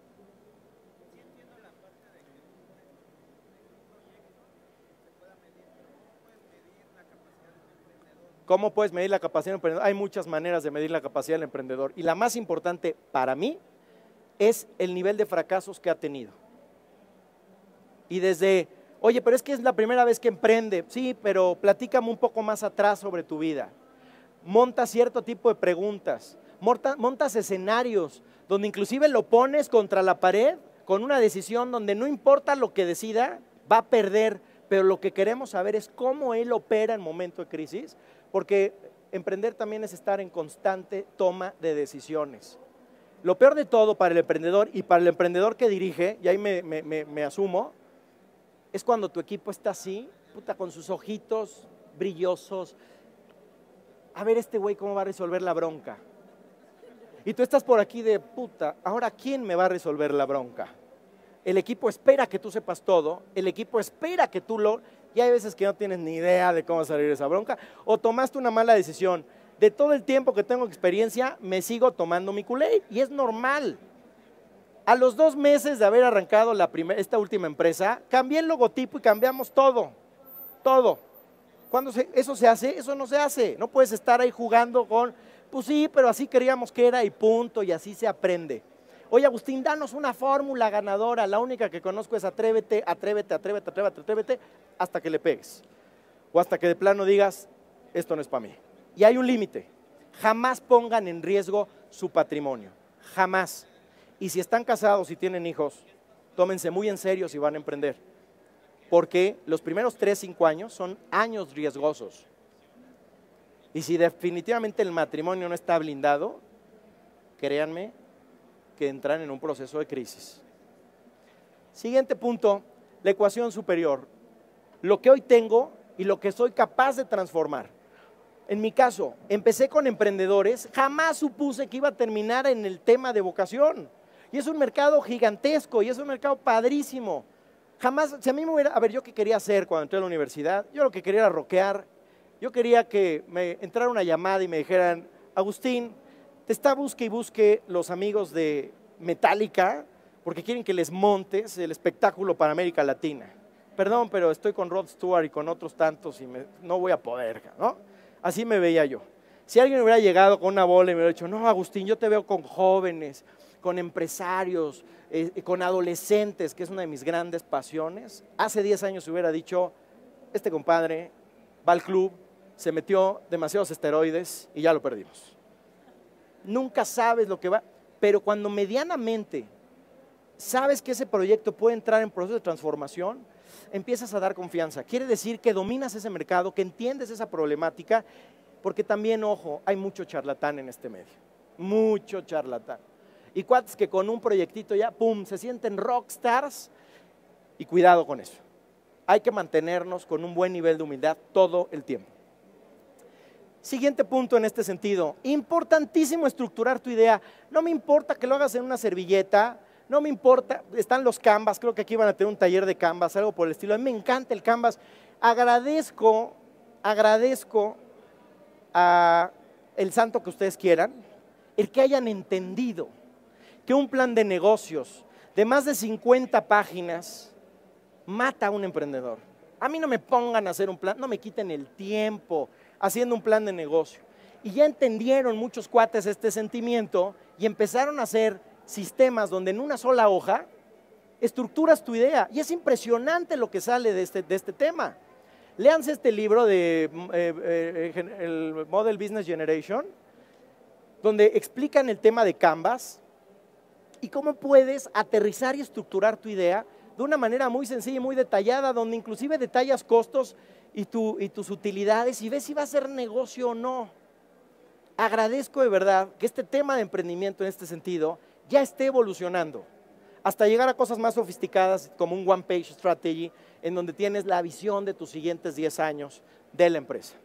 ¿Cómo puedes medir la capacidad del emprendedor? Hay muchas maneras de medir la capacidad del emprendedor y la más importante para mí es el nivel de fracasos que ha tenido. Y desde, oye, pero es que es la primera vez que emprende. Sí, pero platícame un poco más atrás sobre tu vida. Monta cierto tipo de preguntas, montas escenarios donde inclusive lo pones contra la pared con una decisión donde no importa lo que decida, va a perder, pero lo que queremos saber es cómo él opera en momento de crisis, porque emprender también es estar en constante toma de decisiones. Lo peor de todo para el emprendedor y para el emprendedor que dirige, y ahí me asumo, es cuando tu equipo está así, puta, con sus ojitos brillosos. A ver este güey cómo va a resolver la bronca. Y tú estás por aquí de puta, ahora ¿quién me va a resolver la bronca? El equipo espera que tú sepas todo, el equipo espera que tú lo... Y hay veces que no tienes ni idea de cómo salir esa bronca, o tomaste una mala decisión. De todo el tiempo que tengo experiencia, me sigo tomando mi Kool-Aid, y es normal. A los 2 meses de haber arrancado esta última empresa, cambié el logotipo y cambiamos todo, todo. Cuando eso se hace, eso no se hace. No puedes estar ahí jugando con, pues sí, pero así queríamos que era y punto, y así se aprende. Oye, Agustín, danos una fórmula ganadora, la única que conozco es atrévete, atrévete, atrévete, atrévete, atrévete, hasta que le pegues. O hasta que de plano digas, esto no es para mí. Y hay un límite, jamás pongan en riesgo su patrimonio, jamás. Y si están casados y tienen hijos, tómense muy en serio si van a emprender, porque los primeros 3-5 años son años riesgosos. Y si definitivamente el matrimonio no está blindado, créanme que entran en un proceso de crisis. Siguiente punto, la ecuación superior. Lo que hoy tengo y lo que soy capaz de transformar. En mi caso, empecé con emprendedores, jamás supuse que iba a terminar en el tema de vocación. Y es un mercado gigantesco y es un mercado padrísimo. Jamás, si a mí me hubiera, a ver, ¿yo qué quería hacer cuando entré a la universidad? Yo lo que quería era rockear. Yo quería que me entrara una llamada y me dijeran, Agustín, te está busque y busque los amigos de Metallica porque quieren que les montes el espectáculo para América Latina. Perdón, pero estoy con Rod Stewart y con otros tantos y no voy a poder, ¿no? Así me veía yo. Si alguien hubiera llegado con una bola y me hubiera dicho, no, Agustín, yo te veo con jóvenes, con empresarios, con adolescentes, que es una de mis grandes pasiones, hace 10 años hubiera dicho, este compadre va al club, se metió demasiados esteroides y ya lo perdimos. Nunca sabes lo que va, pero cuando medianamente sabes que ese proyecto puede entrar en proceso de transformación, empiezas a dar confianza. Quiere decir que dominas ese mercado, que entiendes esa problemática, porque también, ojo, hay mucho charlatán en este medio, mucho charlatán. Y cuates que con un proyectito ya, pum, se sienten rockstars, y cuidado con eso. Hay que mantenernos con un buen nivel de humildad todo el tiempo. Siguiente punto en este sentido, importantísimo estructurar tu idea. No me importa que lo hagas en una servilleta, no me importa, están los Canvas, creo que aquí van a tener un taller de Canvas, algo por el estilo. A mí me encanta el Canvas. Agradezco a el santo que ustedes quieran, el que hayan entendido que un plan de negocios de más de 50 páginas mata a un emprendedor. A mí no me pongan a hacer un plan, no me quiten el tiempo haciendo un plan de negocio. Y ya entendieron muchos cuates este sentimiento y empezaron a hacer sistemas donde en una sola hoja estructuras tu idea. Y es impresionante lo que sale de este tema. Léanse este libro de el Model Business Generation, donde explican el tema de Canvas y cómo puedes aterrizar y estructurar tu idea de una manera muy sencilla y muy detallada, donde inclusive detallas costos y tus utilidades y ves si va a ser negocio o no. Agradezco de verdad que este tema de emprendimiento en este sentido ya esté evolucionando hasta llegar a cosas más sofisticadas como un one page strategy en donde tienes la visión de tus siguientes 10 años de la empresa.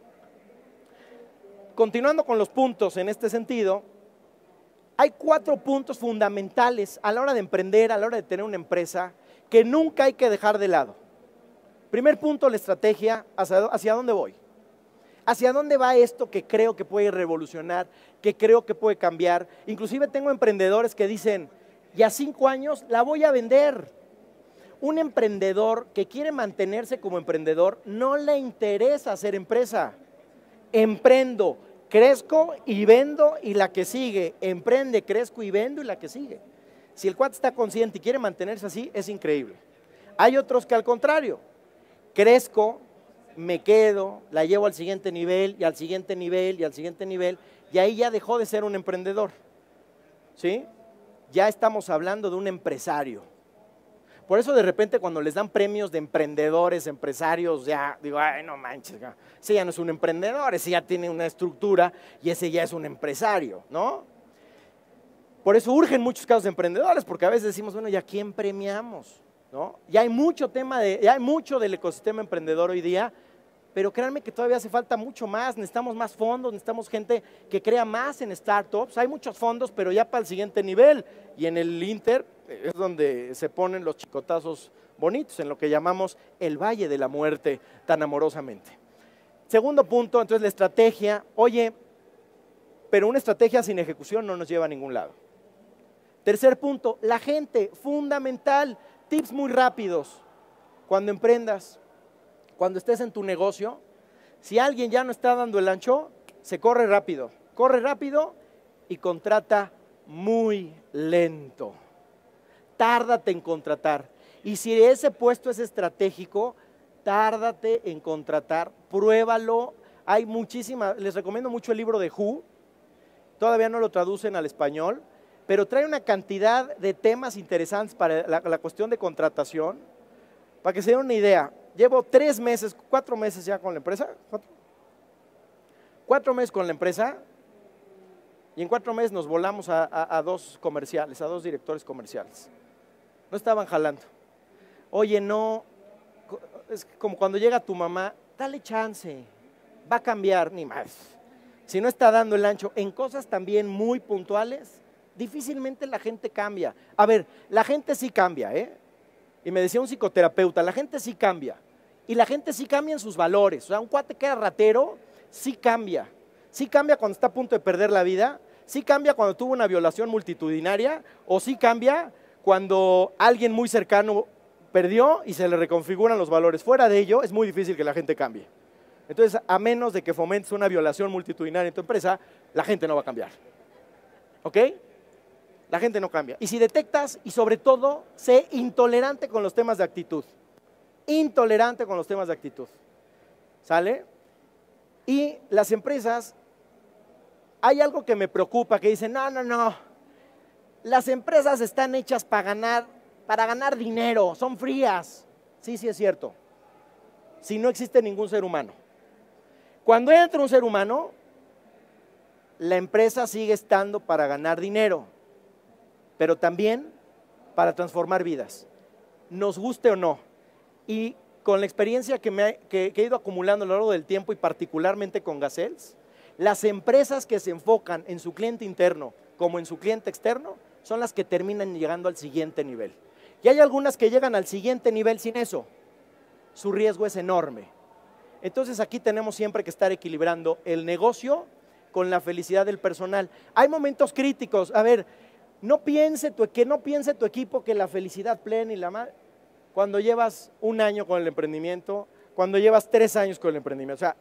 Continuando con los puntos en este sentido, hay 4 puntos fundamentales a la hora de emprender, a la hora de tener una empresa, que nunca hay que dejar de lado. Primer punto, la estrategia, ¿hacia dónde voy? ¿Hacia dónde va esto que creo que puede revolucionar, que creo que puede cambiar? Inclusive tengo emprendedores que dicen, y a 5 años la voy a vender. Un emprendedor que quiere mantenerse como emprendedor no le interesa hacer empresa. Emprendo, crezco y vendo y la que sigue. Emprende, crezco y vendo y la que sigue. Si el cuate está consciente y quiere mantenerse así, es increíble. Hay otros que al contrario, crezco, me quedo, la llevo al siguiente nivel y al siguiente nivel y al siguiente nivel y ahí ya dejó de ser un emprendedor. ¿Sí? Ya estamos hablando de un empresario. Por eso de repente cuando les dan premios de emprendedores, empresarios, ya digo, ay, no manches, ese ya no es un emprendedor, ese ya tiene una estructura y ese ya es un empresario, ¿no? Por eso urgen muchos casos de emprendedores, porque a veces decimos, bueno, ¿y a quién premiamos? ¿No? Ya hay mucho ya hay mucho del ecosistema emprendedor hoy día, pero créanme que todavía hace falta mucho más, necesitamos más fondos, necesitamos gente que crea más en startups, hay muchos fondos, pero ya para el siguiente nivel, y en el Inter es donde se ponen los chicotazos bonitos, en lo que llamamos el Valle de la Muerte, tan amorosamente. Segundo punto, entonces la estrategia, oye, pero una estrategia sin ejecución no nos lleva a ningún lado. Tercer punto, la gente, fundamental, tips muy rápidos, cuando emprendas, cuando estés en tu negocio, si alguien ya no está dando el ancho, se corre rápido y contrata muy lento. Tárdate en contratar. Y si ese puesto es estratégico, tárdate en contratar, pruébalo. Hay muchísimas, les recomiendo mucho el libro de Who, todavía no lo traducen al español, pero trae una cantidad de temas interesantes para la cuestión de contratación, para que se den una idea. Llevo 3 meses, 4 meses ya con la empresa, 4 meses con la empresa, y en 4 meses nos volamos a 2 comerciales, a 2 directores comerciales. No estaban jalando. Oye, no, es como cuando llega tu mamá, dale chance, va a cambiar, ni más. Si no está dando el ancho en cosas también muy puntuales, difícilmente la gente cambia. A ver, la gente sí cambia, ¿eh? Y me decía un psicoterapeuta, la gente sí cambia. Y la gente sí cambia en sus valores. O sea, un cuate que era ratero, sí cambia. Sí cambia cuando está a punto de perder la vida, sí cambia cuando tuvo una violación multitudinaria, o sí cambia cuando alguien muy cercano perdió y se le reconfiguran los valores. Fuera de ello, es muy difícil que la gente cambie. Entonces, a menos de que fomentes una violación multitudinaria en tu empresa, la gente no va a cambiar. ¿Ok? La gente no cambia. Y si detectas, y sobre todo, sé intolerante con los temas de actitud. Intolerante con los temas de actitud. ¿Sale? Y las empresas, hay algo que me preocupa, que dicen, no, las empresas están hechas para ganar dinero, son frías. Sí, sí es cierto. Si no existe ningún ser humano. Cuando entra un ser humano, la empresa sigue estando para ganar dinero, pero también para transformar vidas, nos guste o no. Y con la experiencia que he ido acumulando a lo largo del tiempo y particularmente con Gazelles, las empresas que se enfocan en su cliente interno como en su cliente externo son las que terminan llegando al siguiente nivel. Y hay algunas que llegan al siguiente nivel sin eso. Su riesgo es enorme. Entonces aquí tenemos siempre que estar equilibrando el negocio con la felicidad del personal. Hay momentos críticos. A ver, que no piense tu equipo que la felicidad plena y la madre. Cuando llevas 1 año con el emprendimiento, cuando llevas 3 años con el emprendimiento. O sea,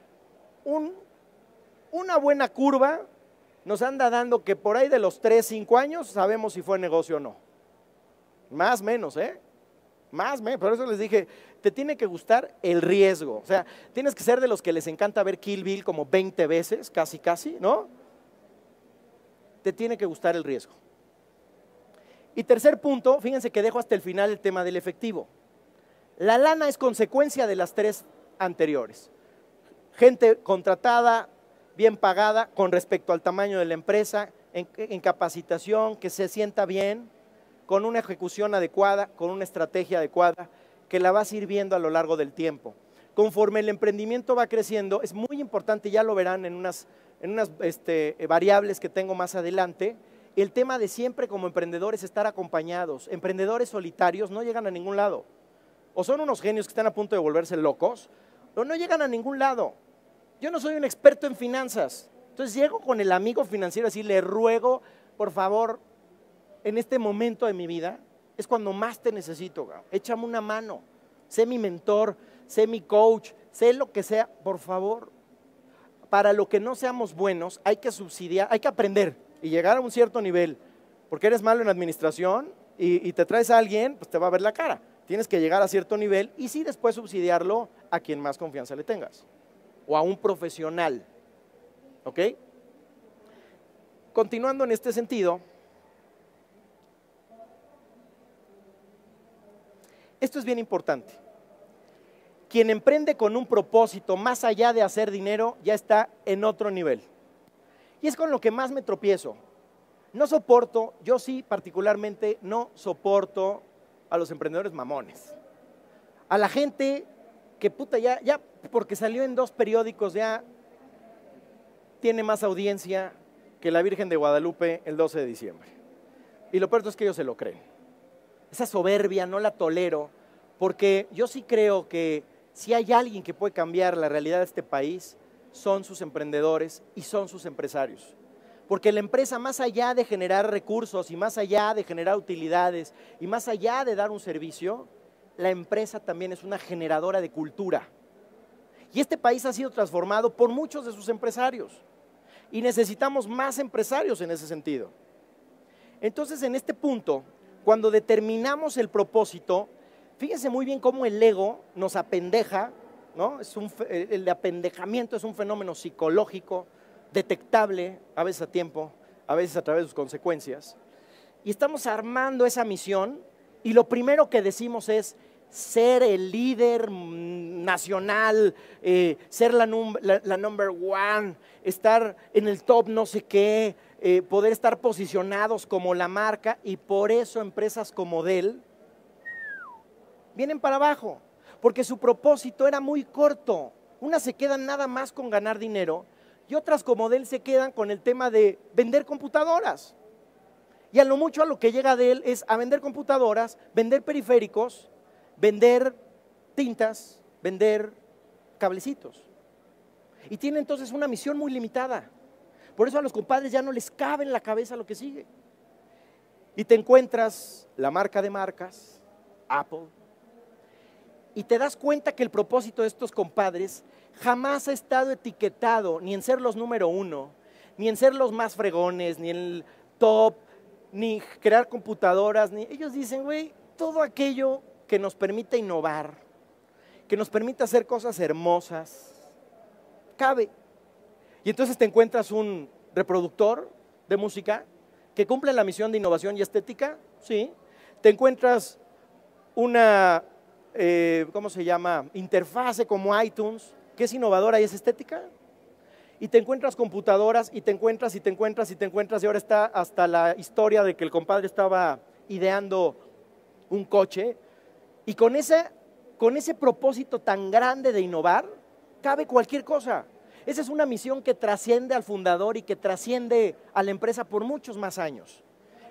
una buena curva nos anda dando que por ahí de los 3, 5 años sabemos si fue negocio o no. Más o menos, ¿eh? Más o menos. Por eso les dije, te tiene que gustar el riesgo. O sea, tienes que ser de los que les encanta ver Kill Bill como 20 veces, casi, ¿no? Te tiene que gustar el riesgo. Y tercer punto, fíjense que dejo hasta el final el tema del efectivo. La lana es consecuencia de las 3 anteriores. Gente contratada, bien pagada con respecto al tamaño de la empresa, en capacitación, que se sienta bien, con una ejecución adecuada, con una estrategia adecuada, que la vas a ir viendo a lo largo del tiempo. Conforme el emprendimiento va creciendo, es muy importante, ya lo verán en unas variables que tengo más adelante, el tema de siempre como emprendedores estar acompañados. Emprendedores solitarios no llegan a ningún lado. O son unos genios que están a punto de volverse locos, o no llegan a ningún lado. Yo no soy un experto en finanzas, entonces llego con el amigo financiero así, le ruego, por favor, en este momento de mi vida, es cuando más te necesito, échame una mano, sé mi mentor, sé mi coach, sé lo que sea, por favor. Para lo que no seamos buenos, hay que subsidiar, hay que aprender y llegar a un cierto nivel, porque eres malo en administración y te traes a alguien, pues te va a ver la cara. Tienes que llegar a cierto nivel y sí después subsidiarlo a quien más confianza le tengas, o a un profesional, ¿ok? Continuando en este sentido, esto es bien importante. Quien emprende con un propósito más allá de hacer dinero ya está en otro nivel. Y es con lo que más me tropiezo. No soporto, yo sí particularmente no soporto a los emprendedores mamones. A la gente que puta ya porque salió en 2 periódicos ya tiene más audiencia que la Virgen de Guadalupe el 12 de diciembre. Y lo peor es que ellos se lo creen. Esa soberbia no la tolero, porque yo sí creo que si hay alguien que puede cambiar la realidad de este país, son sus emprendedores y son sus empresarios. Porque la empresa, más allá de generar recursos y más allá de generar utilidades y más allá de dar un servicio, la empresa también es una generadora de cultura. Y este país ha sido transformado por muchos de sus empresarios. Y necesitamos más empresarios en ese sentido. Entonces, en este punto, cuando determinamos el propósito, fíjense muy bien cómo el ego nos apendeja, ¿no? El apendejamiento es un fenómeno psicológico, detectable, a veces a tiempo, a veces a través de sus consecuencias. Y estamos armando esa misión y lo primero que decimos es ser el líder nacional, ser la number one, estar en el top no sé qué, poder estar posicionados como la marca, y por eso empresas como Dell vienen para abajo, porque su propósito era muy corto. Unas se quedan nada más con ganar dinero y otras como Dell se quedan con el tema de vender computadoras. Y a lo mucho a lo que llega Dell es a vender computadoras, vender periféricos, vender tintas, vender cablecitos. Y tiene entonces una misión muy limitada. Por eso a los compadres ya no les cabe en la cabeza lo que sigue. Y te encuentras la marca de marcas, Apple, y te das cuenta que el propósito de estos compadres jamás ha estado etiquetado ni en ser los número 1, ni en ser los más fregones, ni en el top, ni crear computadoras, ni ellos dicen, güey, todo aquello que nos permita innovar, que nos permita hacer cosas hermosas, cabe. Y entonces te encuentras un reproductor de música que cumple la misión de innovación y estética, sí. Te encuentras una, ¿cómo se llama? Interfase como iTunes, que es innovadora y es estética. Y te encuentras computadoras y te encuentras y te encuentras y te encuentras, y ahora está hasta la historia de que el compadre estaba ideando un coche, y con ese propósito tan grande de innovar, cabe cualquier cosa. Esa es una misión que trasciende al fundador y que trasciende a la empresa por muchos más años.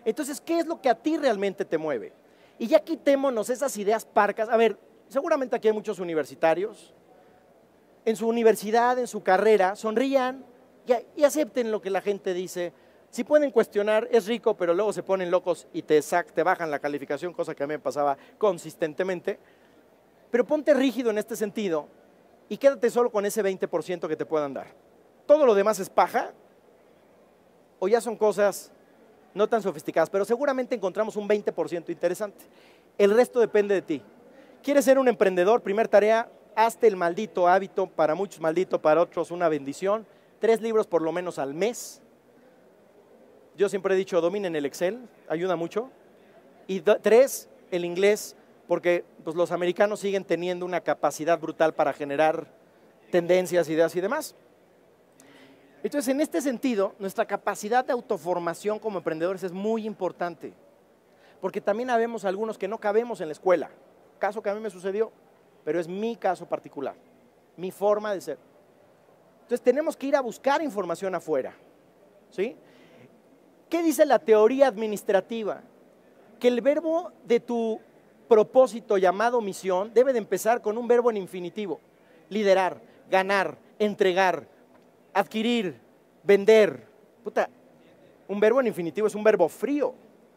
Entonces, ¿qué es lo que a ti realmente te mueve? Y ya quitémonos esas ideas parcas. A ver, seguramente aquí hay muchos universitarios. En su universidad, en su carrera, sonrían y acepten lo que la gente dice. Si pueden cuestionar, es rico, pero luego se ponen locos y te bajan la calificación, cosa que a mí me pasaba consistentemente. Pero ponte rígido en este sentido y quédate solo con ese 20% que te puedan dar. Todo lo demás es paja o ya son cosas no tan sofisticadas, pero seguramente encontramos un 20% interesante. El resto depende de ti. ¿Quieres ser un emprendedor? Primer tarea, hazte el maldito hábito, para muchos maldito, para otros una bendición. 3 libros por lo menos al mes. Yo siempre he dicho, dominen el Excel, ayuda mucho. Y 3, el inglés, porque pues, los americanos siguen teniendo una capacidad brutal para generar tendencias, ideas y demás. Entonces, en este sentido, nuestra capacidad de autoformación como emprendedores es muy importante, porque también habemos algunos que no cabemos en la escuela, caso que a mí me sucedió, pero es mi caso particular, mi forma de ser. Entonces, tenemos que ir a buscar información afuera, ¿sí? ¿Qué dice la teoría administrativa? Que el verbo de tu propósito llamado misión debe de empezar con un verbo en infinitivo. Liderar, ganar, entregar, adquirir, vender. Puta, un verbo en infinitivo es un verbo frío.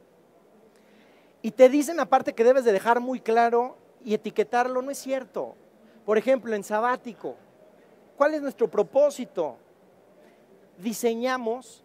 Y te dicen aparte que debes de dejar muy claro y etiquetarlo, no es cierto. Por ejemplo, en sabático, ¿cuál es nuestro propósito? Diseñamos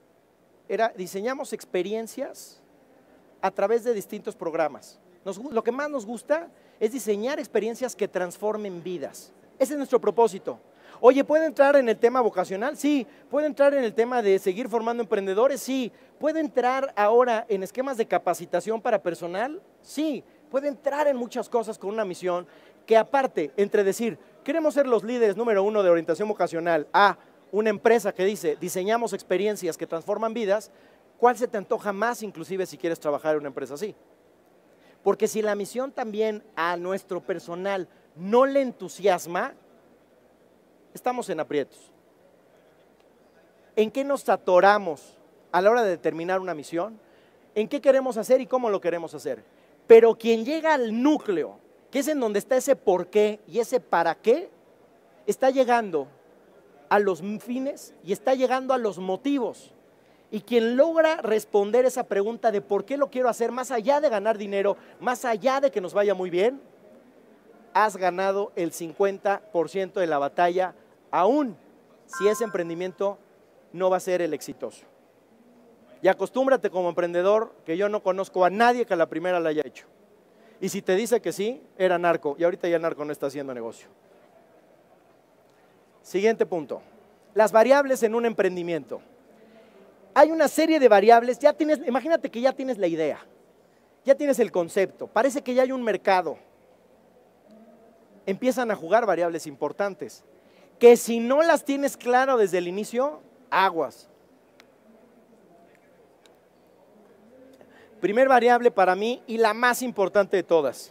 experiencias a través de distintos programas. Lo que más nos gusta es diseñar experiencias que transformen vidas. Ese es nuestro propósito. Oye, ¿puede entrar en el tema vocacional? Sí. ¿Puede entrar en el tema de seguir formando emprendedores? Sí. ¿Puede entrar ahora en esquemas de capacitación para personal? Sí. Puede entrar en muchas cosas con una misión que aparte, entre decir, queremos ser los líderes número 1 de orientación vocacional a una empresa que dice, diseñamos experiencias que transforman vidas, ¿cuál se te antoja más inclusive si quieres trabajar en una empresa así? Porque si la misión también a nuestro personal no le entusiasma, estamos en aprietos. ¿En qué nos atoramos a la hora de determinar una misión? ¿En qué queremos hacer y cómo lo queremos hacer? Pero quien llega al núcleo, que es en donde está ese por qué y ese para qué, está llegando a los fines y está llegando a los motivos. Y quien logra responder esa pregunta de por qué lo quiero hacer, más allá de ganar dinero, más allá de que nos vaya muy bien, has ganado el 50% de la batalla, aún si ese emprendimiento no va a ser el exitoso. Y acostúmbrate como emprendedor que yo no conozco a nadie que a la primera la haya hecho. Y si te dice que sí, era narco, y ahorita ya narco no está haciendo negocio. Siguiente punto, las variables en un emprendimiento. Hay una serie de variables, imagínate que ya tienes la idea, ya tienes el concepto, parece que ya hay un mercado. Empiezan a jugar variables importantes, que si no las tienes claro desde el inicio, aguas. Primer variable para mí y la más importante de todas,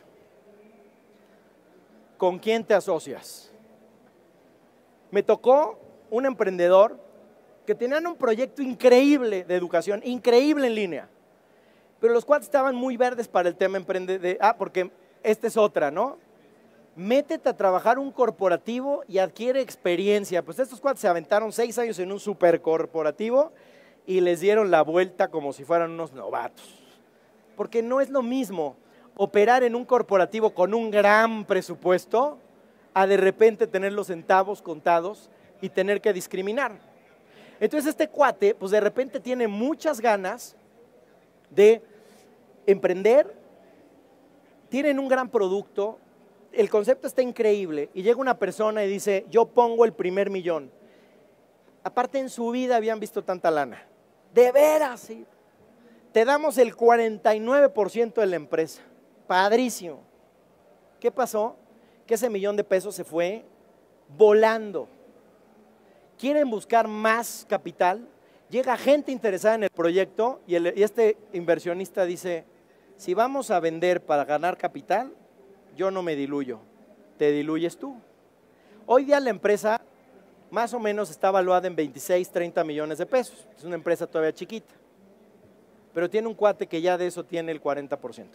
¿con quién te asocias? Me tocó un emprendedor que tenían un proyecto increíble de educación, increíble en línea, pero los cuates estaban muy verdes para el tema emprendedor. Porque esta es otra, ¿no? Métete a trabajar un corporativo y adquiere experiencia. Pues estos cuates se aventaron 6 años en un supercorporativo y les dieron la vuelta como si fueran unos novatos. Porque no es lo mismo operar en un corporativo con un gran presupuesto a de repente tener los centavos contados y tener que discriminar. Entonces este cuate, pues de repente tiene muchas ganas de emprender, tienen un gran producto, el concepto está increíble y llega una persona y dice, yo pongo el primer millón. Aparte en su vida habían visto tanta lana. De veras, sí. Te damos el 49% de la empresa. Padrísimo. ¿Qué pasó? Que ese $1,000,000 se fue volando. Quieren buscar más capital, llega gente interesada en el proyecto y este inversionista dice, si vamos a vender para ganar capital, yo no me diluyo, te diluyes tú. Hoy día la empresa más o menos está valuada en 26, 30 millones de pesos, es una empresa todavía chiquita. pero tiene un cuate que ya de eso tiene el 40%.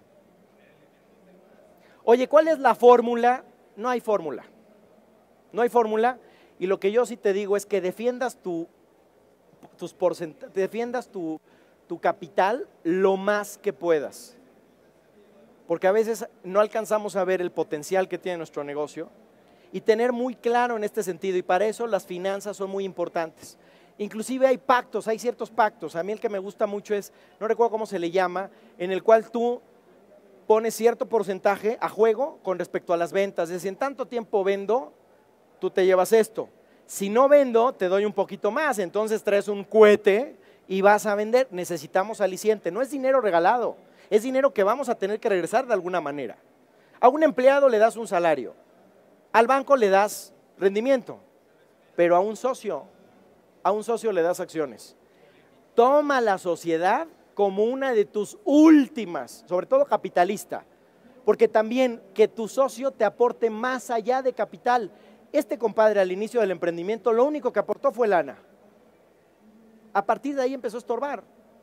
Oye, ¿cuál es la fórmula? No hay fórmula. No hay fórmula, y lo que yo sí te digo es que defiendas tu capital lo más que puedas. Porque a veces no alcanzamos a ver el potencial que tiene nuestro negocio y tener muy claro en este sentido, y para eso las finanzas son muy importantes. Inclusive hay pactos, hay ciertos pactos. A mí el que me gusta mucho es, no recuerdo cómo se le llama, en el cual tú pones cierto porcentaje a juego con respecto a las ventas. Es decir, en tanto tiempo vendo, tú te llevas esto. Si no vendo, te doy un poquito más. Entonces traes un cohete y vas a vender. Necesitamos aliciente. No es dinero regalado, es dinero que vamos a tener que regresar de alguna manera. A un empleado le das un salario, al banco le das rendimiento, pero a un socio le das acciones. Toma la sociedad como una de tus últimas, sobre todo capitalista, porque también que tu socio te aporte más allá de capital. Este compadre al inicio del emprendimiento lo único que aportó fue lana. A partir de ahí empezó a estorbar.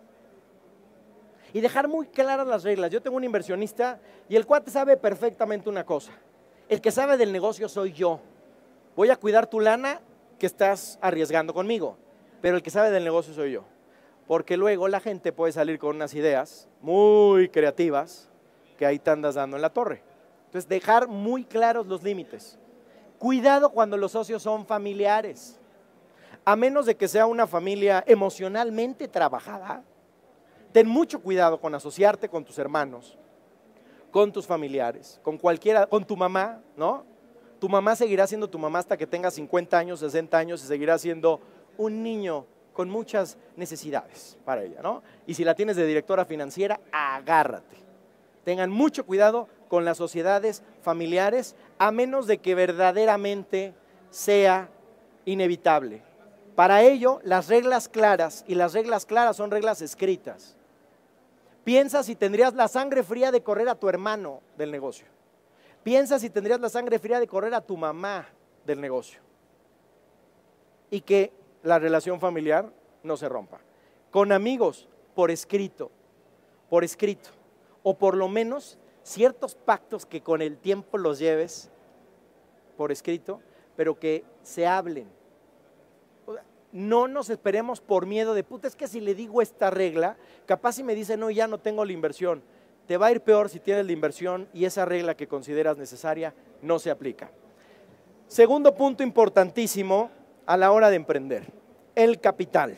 Y dejar muy claras las reglas. Yo tengo un inversionista y el cuate sabe perfectamente una cosa. El que sabe del negocio soy yo. Voy a cuidar tu lana que estás arriesgando conmigo, pero el que sabe del negocio soy yo. Porque luego la gente puede salir con unas ideas muy creativas que ahí te andas dando en la torre. Entonces, dejar muy claros los límites. Cuidado cuando los socios son familiares. A menos de que sea una familia emocionalmente trabajada, ten mucho cuidado con asociarte con tus hermanos, con tus familiares, con cualquiera, con tu mamá, ¿no? Tu mamá seguirá siendo tu mamá hasta que tenga 50 años, 60 años y seguirá siendo un niño con muchas necesidades para ella, ¿no? Y si la tienes de directora financiera, agárrate. Tengan mucho cuidado con las sociedades familiares, a menos de que verdaderamente sea inevitable. Para ello, las reglas claras, y las reglas claras son reglas escritas. Piensa si tendrías la sangre fría de correr a tu hermano del negocio. Piensa si tendrías la sangre fría de correr a tu mamá del negocio. Y que la relación familiar no se rompa. Con amigos, por escrito, o por lo menos ciertos pactos que con el tiempo los lleves por escrito, pero que se hablen. No nos esperemos por miedo de, puta, es que si le digo esta regla, capaz si me dice, no, ya no tengo la inversión. Te va a ir peor si tienes la inversión y esa regla que consideras necesaria no se aplica. Segundo punto importantísimo a la hora de emprender, el capital.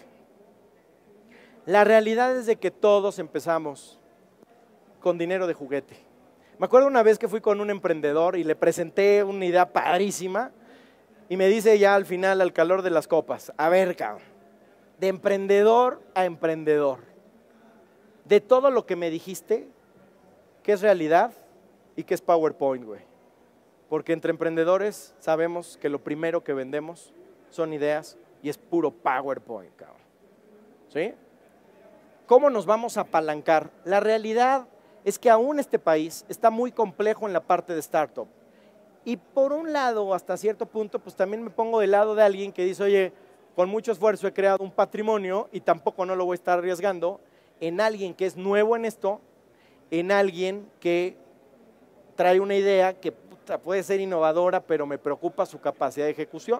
La realidad es de que todos empezamos con dinero de juguete. Me acuerdo una vez que fui con un emprendedor y le presenté una idea padrísima y me dice ya al final, al calor de las copas, a ver, cabrón, de emprendedor a emprendedor, de todo lo que me dijiste, ¿qué es realidad y qué es PowerPoint, güey? Porque entre emprendedores sabemos que lo primero que vendemos son ideas y es puro PowerPoint, cabrón. ¿Sí? ¿Cómo nos vamos a apalancar? La realidad es que aún este país está muy complejo en la parte de startup. Y por un lado, hasta cierto punto, pues también me pongo del lado de alguien que dice, oye, con mucho esfuerzo he creado un patrimonio y tampoco no lo voy a estar arriesgando en alguien que es nuevo en esto, en alguien que trae una idea que puede ser innovadora, pero me preocupa su capacidad de ejecución.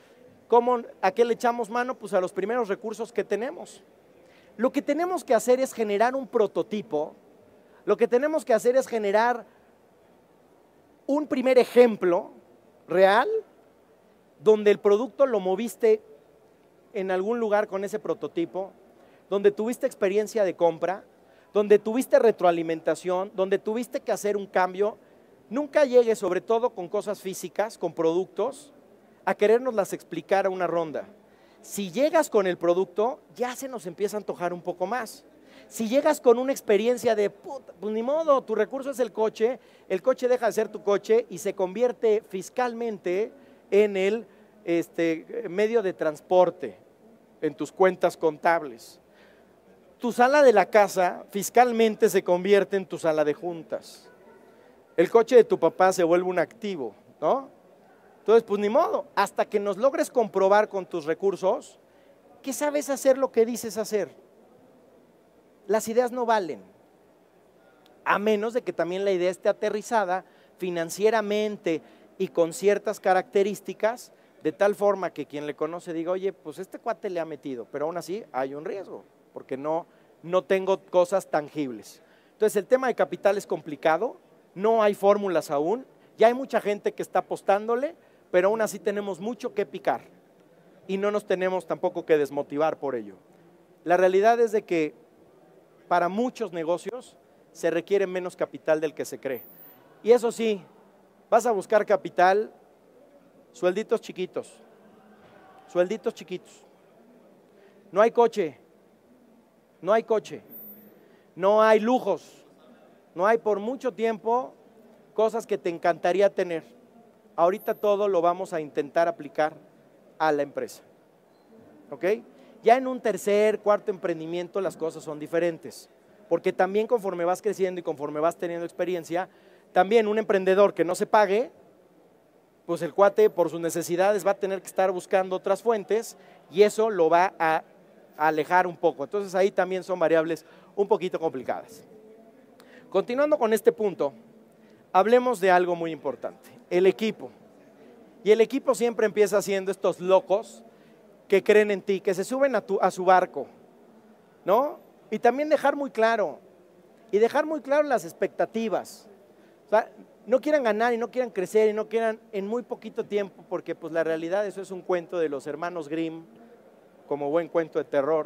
¿A qué le echamos mano? Pues a los primeros recursos que tenemos. Lo que tenemos que hacer es generar un prototipo, lo que tenemos que hacer es generar un primer ejemplo real, donde el producto lo moviste en algún lugar con ese prototipo, donde tuviste experiencia de compra, donde tuviste retroalimentación, donde tuviste que hacer un cambio. Nunca llegues, sobre todo con cosas físicas, con productos, a querernoslas explicar a una ronda. Si llegas con el producto, ya se nos empieza a antojar un poco más. Si llegas con una experiencia de, puta, pues ni modo, tu recurso es el coche deja de ser tu coche y se convierte fiscalmente en el medio de transporte, en tus cuentas contables. Tu sala de la casa fiscalmente se convierte en tu sala de juntas. El coche de tu papá se vuelve un activo, ¿no? Entonces, pues ni modo, hasta que nos logres comprobar con tus recursos que sabes hacer lo que dices hacer. las ideas no valen, a menos de que también la idea esté aterrizada financieramente y con ciertas características, de tal forma que quien le conoce diga, oye, pues este cuate le ha metido, pero aún así hay un riesgo, porque no tengo cosas tangibles. Entonces el tema de capital es complicado, no hay fórmulas aún, ya hay mucha gente que está apostándole, pero aún así tenemos mucho que picar y no nos tenemos tampoco que desmotivar por ello. La realidad es de que para muchos negocios se requiere menos capital del que se cree. Y eso sí, vas a buscar capital, suelditos chiquitos, suelditos chiquitos. No hay coche, no hay coche, no hay lujos, no hay por mucho tiempo cosas que te encantaría tener. Ahorita todo lo vamos a intentar aplicar a la empresa, ¿ok? Ya en un tercer, cuarto emprendimiento las cosas son diferentes, porque también conforme vas creciendo y conforme vas teniendo experiencia, también un emprendedor que no se pague, pues el cuate por sus necesidades va a tener que estar buscando otras fuentes y eso lo va a alejar un poco. Entonces ahí también son variables un poquito complicadas. Continuando con este punto, hablemos de algo muy importante, el equipo. Y el equipo siempre empieza siendo estos locos que creen en ti, que se suben a su barco, ¿no? Y también dejar muy claro las expectativas. O sea, no quieran ganar y no quieran crecer y no quieran en muy poquito tiempo, porque pues la realidad eso es un cuento de los hermanos Grimm, como buen cuento de terror.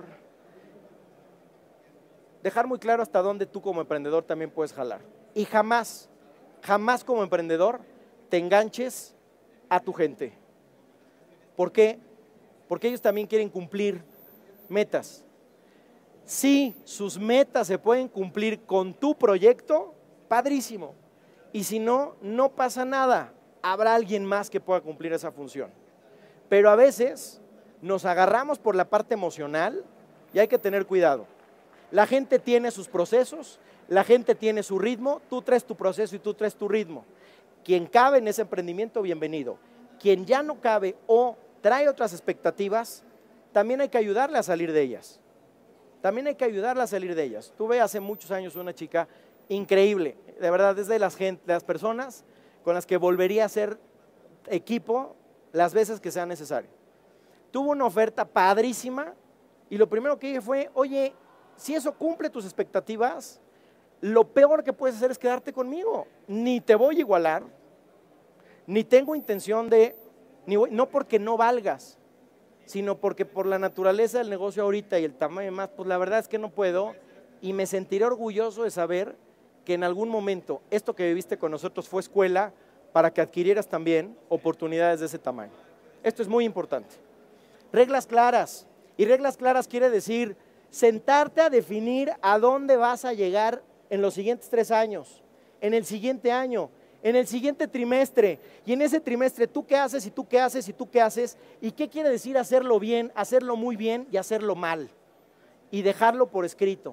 Dejar muy claro hasta dónde tú como emprendedor también puedes jalar. Y jamás como emprendedor te enganches a tu gente. ¿Por qué? Porque ellos también quieren cumplir metas. Si sus metas se pueden cumplir con tu proyecto, padrísimo. Y si no, no pasa nada. Habrá alguien más que pueda cumplir esa función. Pero a veces nos agarramos por la parte emocional y hay que tener cuidado. La gente tiene sus procesos, la gente tiene su ritmo, tú traes tu proceso y tú traes tu ritmo. Quien cabe en ese emprendimiento, bienvenido. Quien ya no cabe o trae otras expectativas, también hay que ayudarle a salir de ellas. También hay que ayudarle a salir de ellas. Tuve hace muchos años una chica increíble, de verdad, es de las personas con las que volvería a ser equipo las veces que sea necesario. Tuvo una oferta padrísima y lo primero que dije fue, oye, si eso cumple tus expectativas, lo peor que puedes hacer es quedarte conmigo. Ni te voy a igualar, ni tengo intención de, no porque no valgas, sino porque por la naturaleza del negocio ahorita y el tamaño más, pues la verdad es que no puedo y me sentiré orgulloso de saber que en algún momento esto que viviste con nosotros fue escuela para que adquirieras también oportunidades de ese tamaño. Esto es muy importante. Reglas claras, y reglas claras quiere decir sentarte a definir a dónde vas a llegar en los siguientes 3 años, en el siguiente año, en el siguiente trimestre, y en ese trimestre tú qué haces y tú qué haces y tú qué haces, y qué quiere decir hacerlo bien, hacerlo muy bien y hacerlo mal, y dejarlo por escrito.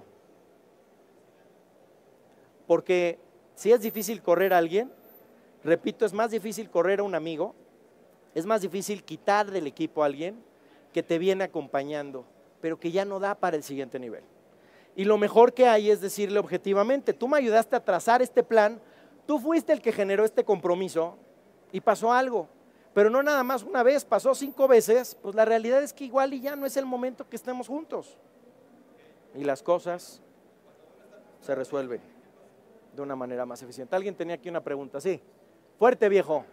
Porque si es difícil correr a alguien, repito, es más difícil correr a un amigo, es más difícil quitar del equipo a alguien que te viene acompañando, pero que ya no da para el siguiente nivel. Y lo mejor que hay es decirle objetivamente, tú me ayudaste a trazar este plan, tú fuiste el que generó este compromiso y pasó algo, pero no nada más una vez, pasó 5 veces, pues la realidad es que igual y ya no es el momento que estemos juntos. Y las cosas se resuelven de una manera más eficiente. Alguien tenía aquí una pregunta, sí. Fuerte, viejo.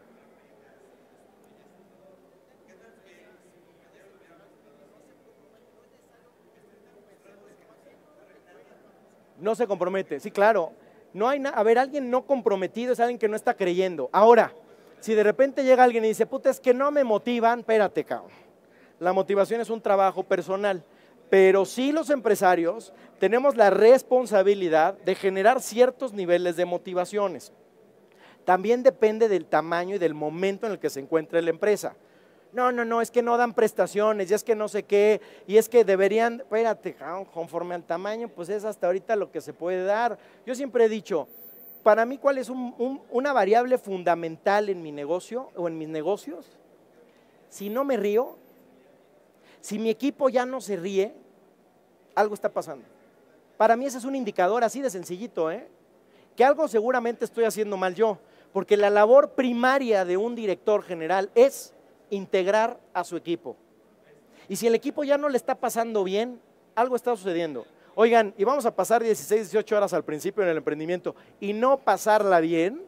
No se compromete, sí, claro. No hay a ver, alguien no comprometido es alguien que no está creyendo. Ahora, si de repente llega alguien y dice, puta, es que no me motivan, espérate, cabrón. La motivación es un trabajo personal. Pero sí los empresarios tenemos la responsabilidad de generar ciertos niveles de motivaciones. También depende del tamaño y del momento en el que se encuentre la empresa. No, es que no dan prestaciones, y es que no sé qué, y es que deberían, espérate, conforme al tamaño, pues es hasta ahorita lo que se puede dar. Yo siempre he dicho, para mí, ¿cuál es una variable fundamental en mi negocio o en mis negocios? Si no me río, si mi equipo ya no se ríe, algo está pasando. Para mí ese es un indicador así de sencillito, que algo seguramente estoy haciendo mal yo, porque la labor primaria de un director general es integrar a su equipo. Y si el equipo ya no le está pasando bien, algo está sucediendo. Oigan, y vamos a pasar 16, 18 horas al principio en el emprendimiento y no pasarla bien,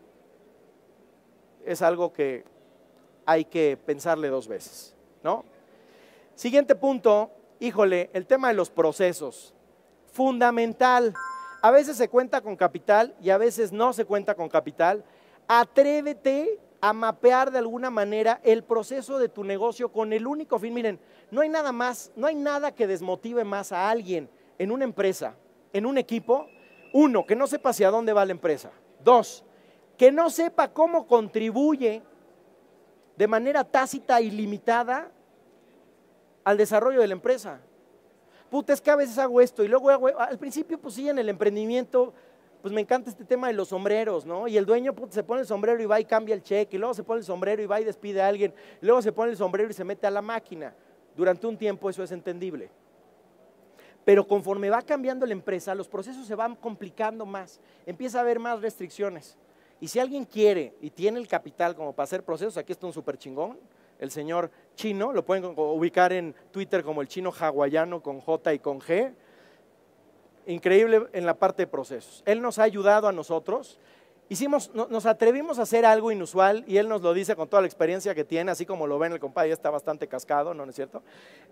es algo que hay que pensarle 2 veces, ¿no? Siguiente punto, híjole, el tema de los procesos. Fundamental. A veces se cuenta con capital y a veces no se cuenta con capital. Atrévete a mapear de alguna manera el proceso de tu negocio con el único fin. Miren, no hay nada más, no hay nada que desmotive más a alguien en una empresa, en un equipo. 1, que no sepa hacia dónde va la empresa. 2, que no sepa cómo contribuye de manera tácita y limitada al desarrollo de la empresa. Puta, es que a veces hago esto y luego al principio pues sí, en el emprendimiento, pues me encanta este tema de los sombreros, ¿no? Y el dueño puta, se pone el sombrero y va y cambia el cheque, y luego se pone el sombrero y va y despide a alguien, y luego se pone el sombrero y se mete a la máquina. Durante un tiempo eso es entendible. Pero conforme va cambiando la empresa, los procesos se van complicando más, empieza a haber más restricciones. Y si alguien quiere y tiene el capital como para hacer procesos, aquí está un súper chingón, el señor Chino, lo pueden ubicar en Twitter como el Chino Hawaiano con J y con G. Increíble en la parte de procesos. Él nos ha ayudado a nosotros. Nos atrevimos a hacer algo inusual y él nos lo dice con toda la experiencia que tiene, así como lo ven, el compadre ya está bastante cascado, ¿no es cierto?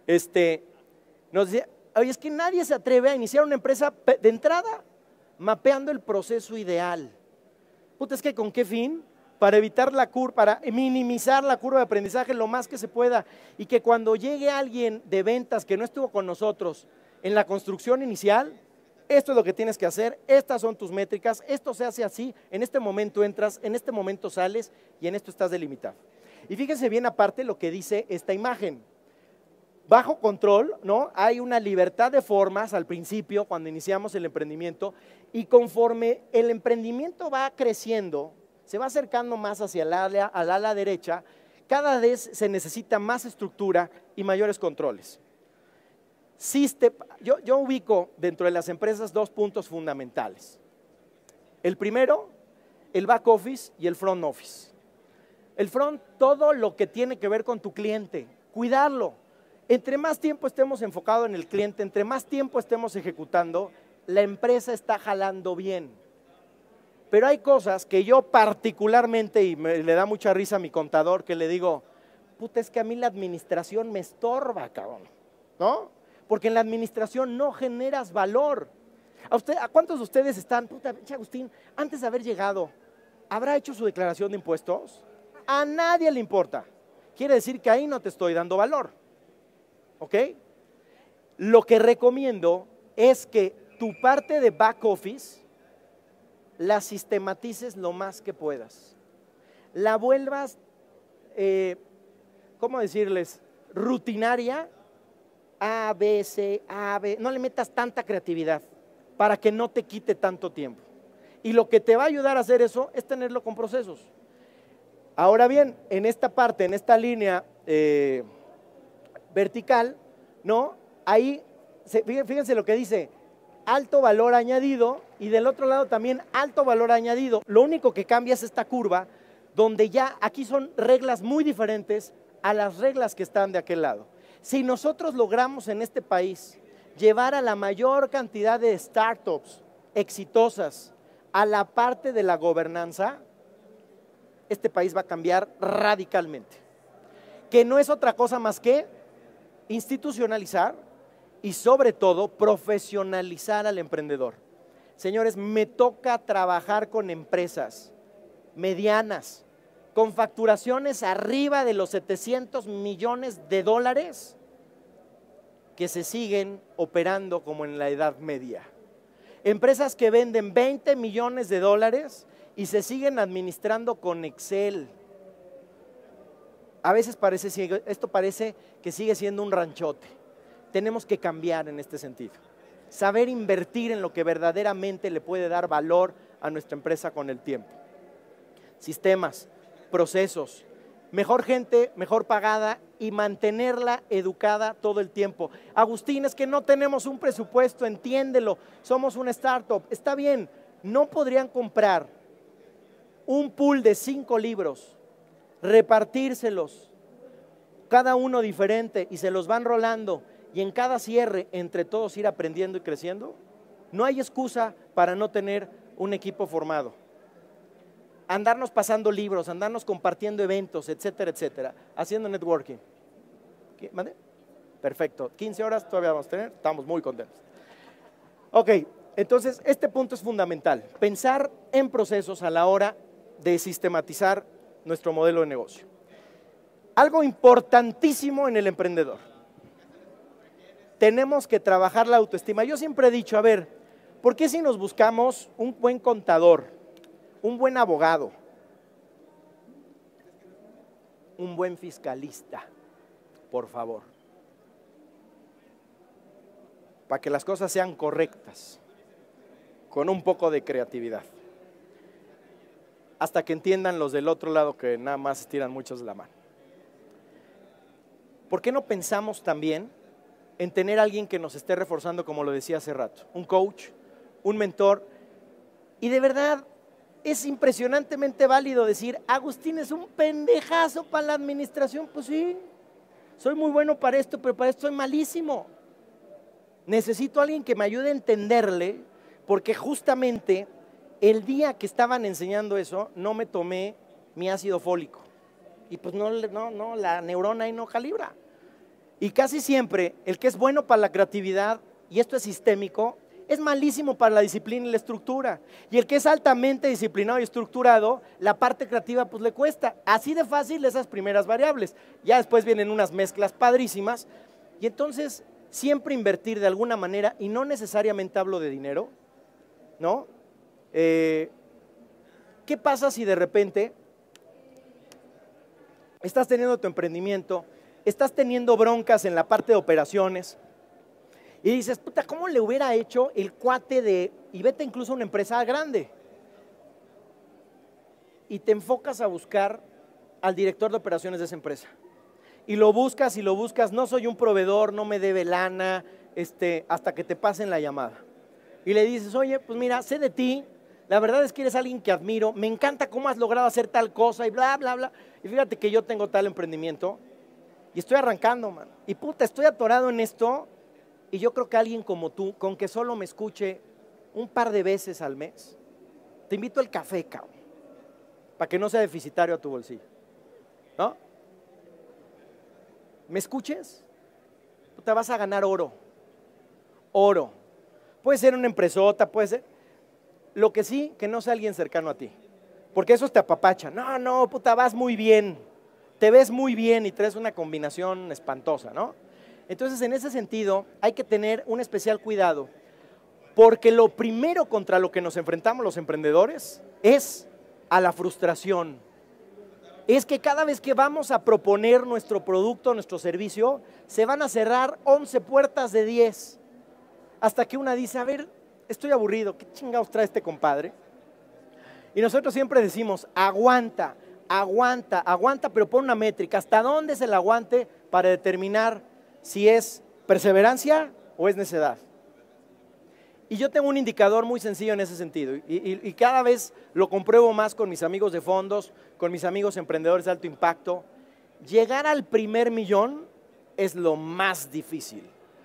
Nos decía, oye, es que nadie se atreve a iniciar una empresa de entrada mapeando el proceso ideal. Puta, es que ¿con qué fin? Para evitar la curva, para minimizar la curva de aprendizaje lo más que se pueda y que cuando llegue alguien de ventas que no estuvo con nosotros en la construcción inicial, esto es lo que tienes que hacer, estas son tus métricas, esto se hace así, en este momento entras, en este momento sales y en esto estás delimitado. Y fíjense bien aparte lo que dice esta imagen. Bajo control, ¿no? Hay una libertad de formas al principio cuando iniciamos el emprendimiento y conforme el emprendimiento va creciendo, se va acercando más hacia el ala derecha, cada vez se necesita más estructura y mayores controles. Yo ubico dentro de las empresas 2 puntos fundamentales. El primero, el back office y el front office. El front, todo lo que tiene que ver con tu cliente, cuidarlo. Entre más tiempo estemos enfocados en el cliente, entre más tiempo estemos ejecutando, la empresa está jalando bien. Pero hay cosas que yo particularmente, y le da mucha risa a mi contador, que le digo, puta, es que a mí la administración me estorba, cabrón, ¿no? Porque en la administración no generas valor. ¿A cuántos de ustedes están, puta, Agustín, antes de haber llegado, ¿habrá hecho su declaración de impuestos? A nadie le importa. Quiere decir que ahí no te estoy dando valor. ¿Ok? Lo que recomiendo es que tu parte de back office la sistematices lo más que puedas. La vuelvas, ¿cómo decirles? Rutinaria, A, B, C, A, B. No le metas tanta creatividad para que no te quite tanto tiempo. Y lo que te va a ayudar a hacer eso es tenerlo con procesos. Ahora bien, en esta parte, en esta línea vertical, ¿no? Ahí, fíjense lo que dice, alto valor añadido y del otro lado también alto valor añadido. Lo único que cambia es esta curva donde ya aquí son reglas muy diferentes a las reglas que están de aquel lado. Si nosotros logramos en este país llevar a la mayor cantidad de startups exitosas a la parte de la gobernanza, este país va a cambiar radicalmente. Que no es otra cosa más que institucionalizar y sobre todo profesionalizar al emprendedor. Señores, me toca trabajar con empresas medianas, con facturaciones arriba de los 700 millones de dólares que se siguen operando como en la Edad Media. Empresas que venden 20 millones de dólares y se siguen administrando con Excel. A veces esto parece que sigue siendo un ranchote. Tenemos que cambiar en este sentido. Saber invertir en lo que verdaderamente le puede dar valor a nuestra empresa con el tiempo. Sistemas, procesos, mejor gente, mejor pagada y mantenerla educada todo el tiempo. Agustín, es que no tenemos un presupuesto, entiéndelo, somos una startup. Está bien, no podrían comprar un pool de 5 libros, repartírselos, cada uno diferente, y se los van rolando, y en cada cierre, entre todos ir aprendiendo y creciendo. No hay excusa para no tener un equipo formado. Andarnos pasando libros, andarnos compartiendo eventos, etcétera, etcétera, haciendo networking. ¿Mande? Perfecto, 15 horas todavía vamos a tener, estamos muy contentos. Ok, entonces este punto es fundamental, pensar en procesos a la hora de sistematizar nuestro modelo de negocio. Algo importantísimo en el emprendedor. Tenemos que trabajar la autoestima. Yo siempre he dicho, a ver, ¿por qué si nos buscamos un buen contador, un buen abogado, un buen fiscalista, por favor, para que las cosas sean correctas, con un poco de creatividad, hasta que entiendan los del otro lado que nada más estiran muchos de la mano? ¿Por qué no pensamos también en tener a alguien que nos esté reforzando, como lo decía hace rato? Un coach, un mentor. Y de verdad es impresionantemente válido decir, Agustín es un pendejazo para la administración. Pues sí, soy muy bueno para esto, pero para esto soy malísimo. Necesito a alguien que me ayude a entenderle, porque justamente el día que estaban enseñando eso, no me tomé mi ácido fólico. Y pues no, la neurona ahí no calibra. Y casi siempre el que es bueno para la creatividad, y esto es sistémico, es malísimo para la disciplina y la estructura. Y el que es altamente disciplinado y estructurado, la parte creativa pues le cuesta. Así de fácil esas primeras variables. Ya después vienen unas mezclas padrísimas. Y entonces siempre invertir de alguna manera, y no necesariamente hablo de dinero, ¿no? ¿Qué pasa si de repente estás teniendo tu emprendimiento, estás teniendo broncas en la parte de operaciones y dices, puta, ¿cómo le hubiera hecho el cuate de, y vete incluso a una empresa grande? Y te enfocas a buscar al director de operaciones de esa empresa. Y lo buscas, no soy un proveedor, no me debe lana, hasta que te pasen la llamada. Y le dices, oye, pues mira, sé de ti, la verdad es que eres alguien que admiro, me encanta cómo has logrado hacer tal cosa y bla, bla, bla. Y fíjate que yo tengo tal emprendimiento y estoy arrancando, man. Y puta, estoy atorado en esto y yo creo que alguien como tú, con que solo me escuche un par de veces al mes, te invito al café, cabrón, para que no sea deficitario a tu bolsillo, ¿no? ¿Me escuches? Puta, vas a ganar oro. Oro. Puede ser una empresota, puede ser. Lo que sí, que no sea alguien cercano a ti. Porque eso te apapacha. No, puta, vas muy bien. Te ves muy bien y traes una combinación espantosa, ¿no? Entonces, en ese sentido, hay que tener un especial cuidado. Porque lo primero contra lo que nos enfrentamos los emprendedores es a la frustración. Es que cada vez que vamos a proponer nuestro producto, nuestro servicio, se van a cerrar 11 puertas de 10. Hasta que una dice, a ver, estoy aburrido, ¿qué chingados trae este compadre? Y nosotros siempre decimos, aguanta, pero pon una métrica. ¿Hasta dónde es el aguante para determinar si es perseverancia o es necedad? Y yo tengo un indicador muy sencillo en ese sentido y cada vez lo compruebo más con mis amigos de fondos, con mis amigos emprendedores de alto impacto. Llegar al primer millón es lo más difícil,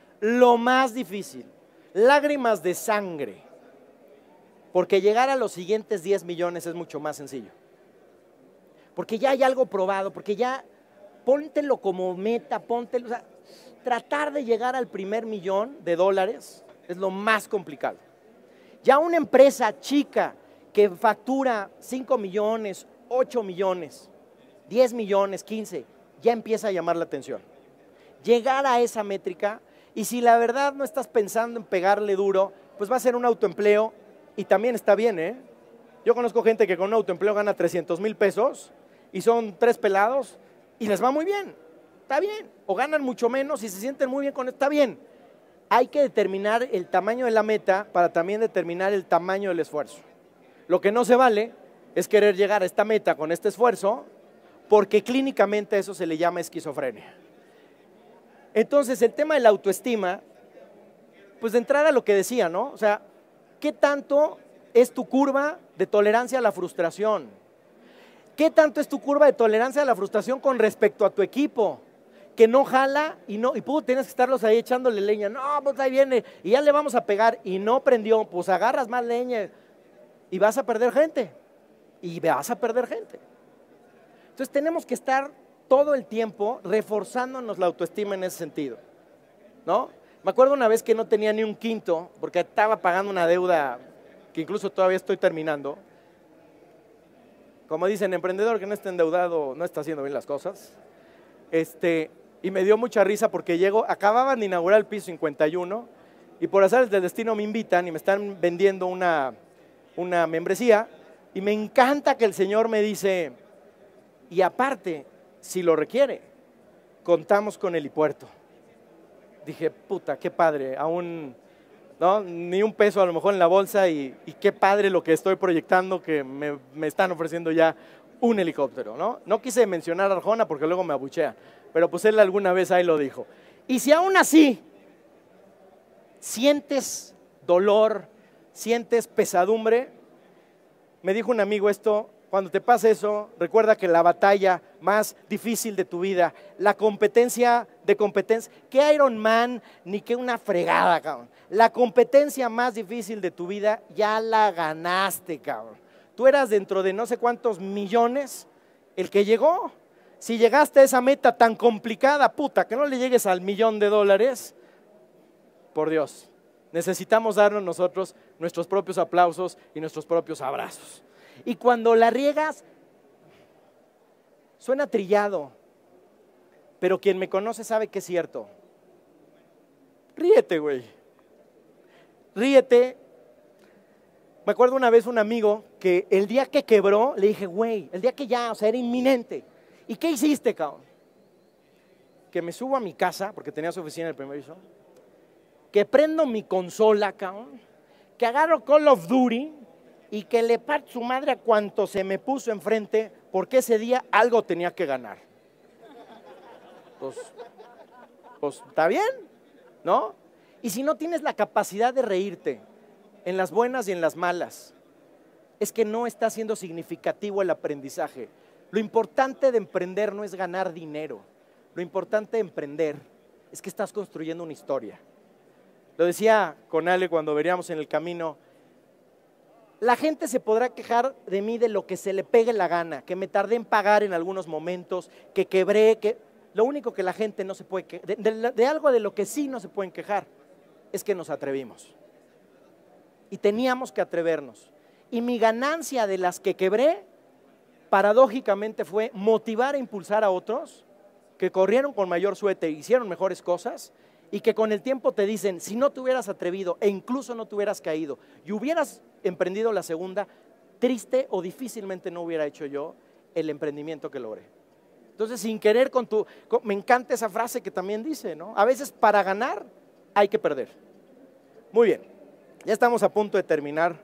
lágrimas de sangre, porque llegar a los siguientes 10 millones es mucho más sencillo, porque ya hay algo probado, porque ya póntelo como meta, o sea, tratar de llegar al primer millón de dólares es lo más complicado. Ya una empresa chica que factura 5 millones, 8 millones, 10 millones, 15, ya empieza a llamar la atención. Llegar a esa métrica, y si la verdad no estás pensando en pegarle duro, pues va a ser un autoempleo y también está bien, ¿eh? Yo conozco gente que con un autoempleo gana 300,000 pesos y son 3 pelados y les va muy bien, está bien. O ganan mucho menos y se sienten muy bien con esto, está bien. Hay que determinar el tamaño de la meta para también determinar el tamaño del esfuerzo. Lo que no se vale es querer llegar a esta meta con este esfuerzo porque clínicamente a eso se le llama esquizofrenia. Entonces, el tema de la autoestima, pues de entrada lo que decía, ¿no? O sea, ¿qué tanto es tu curva de tolerancia a la frustración? ¿Qué tanto es tu curva de tolerancia a la frustración con respecto a tu equipo? Que no jala y tienes que estarlos ahí echándole leña. No, pues ahí viene y ya le vamos a pegar y no prendió, pues agarras más leña y vas a perder gente. Entonces tenemos que estar todo el tiempo reforzándonos la autoestima en ese sentido, ¿no? Me acuerdo una vez que no tenía ni un quinto porque estaba pagando una deuda que incluso todavía estoy terminando. Como dicen, emprendedor que no está endeudado no está haciendo bien las cosas. Y me dio mucha risa porque acababan de inaugurar el piso 51 y por azares del destino me invitan y me están vendiendo una membresía y me encanta que el señor me dice, y aparte, si lo requiere, contamos con helipuerto. Dije, puta, qué padre, aún, ¿no? Ni un peso a lo mejor en la bolsa y qué padre lo que estoy proyectando que me están ofreciendo ya un helicóptero, ¿no? No quise mencionar a Arjona porque luego me abuchean, pero pues él alguna vez ahí lo dijo. Y si aún así sientes dolor, sientes pesadumbre, me dijo un amigo esto, cuando te pasa eso, recuerda que la batalla más difícil de tu vida, la competencia de competencia, que Iron Man ni que una fregada, cabrón. La competencia más difícil de tu vida ya la ganaste, cabrón. Tú eras dentro de no sé cuántos millones el que llegó. Si llegaste a esa meta tan complicada, puta, que no le llegues al $1,000,000, por Dios, necesitamos darnos nosotros nuestros propios aplausos y nuestros propios abrazos. Y cuando la riegas, suena trillado, pero quien me conoce sabe que es cierto. Ríete, güey. Ríete. Me acuerdo una vez un amigo que el día que quebró, le dije, güey, el día que ya, o sea, era inminente. ¿Y qué hiciste, cabrón? Que me subo a mi casa, porque tenía su oficina en el primer piso, que prendo mi consola, cabrón, que agarro Call of Duty y que le parto su madre a cuanto se me puso enfrente, porque ese día algo tenía que ganar. Pues está bien, ¿no? Y si no tienes la capacidad de reírte en las buenas y en las malas, es que no está siendo significativo el aprendizaje. Lo importante de emprender no es ganar dinero. Lo importante de emprender es que estás construyendo una historia. Lo decía con Ale cuando veníamos en el camino. La gente se podrá quejar de mí de lo que se le pegue la gana, que me tardé en pagar en algunos momentos, que quebré, que lo único que la gente no se puede quejar, de algo de lo que sí no se pueden quejar, es que nos atrevimos. Y teníamos que atrevernos. Y mi ganancia de las que quebré, paradójicamente fue motivar e impulsar a otros que corrieron con mayor suerte e hicieron mejores cosas y que con el tiempo te dicen, si no te hubieras atrevido e incluso no te hubieras caído y hubieras emprendido la segunda, triste o difícilmente no hubiera hecho yo el emprendimiento que logré. Entonces, sin querer me encanta esa frase que también dice, ¿no? A veces para ganar hay que perder. Muy bien, ya estamos a punto de terminar.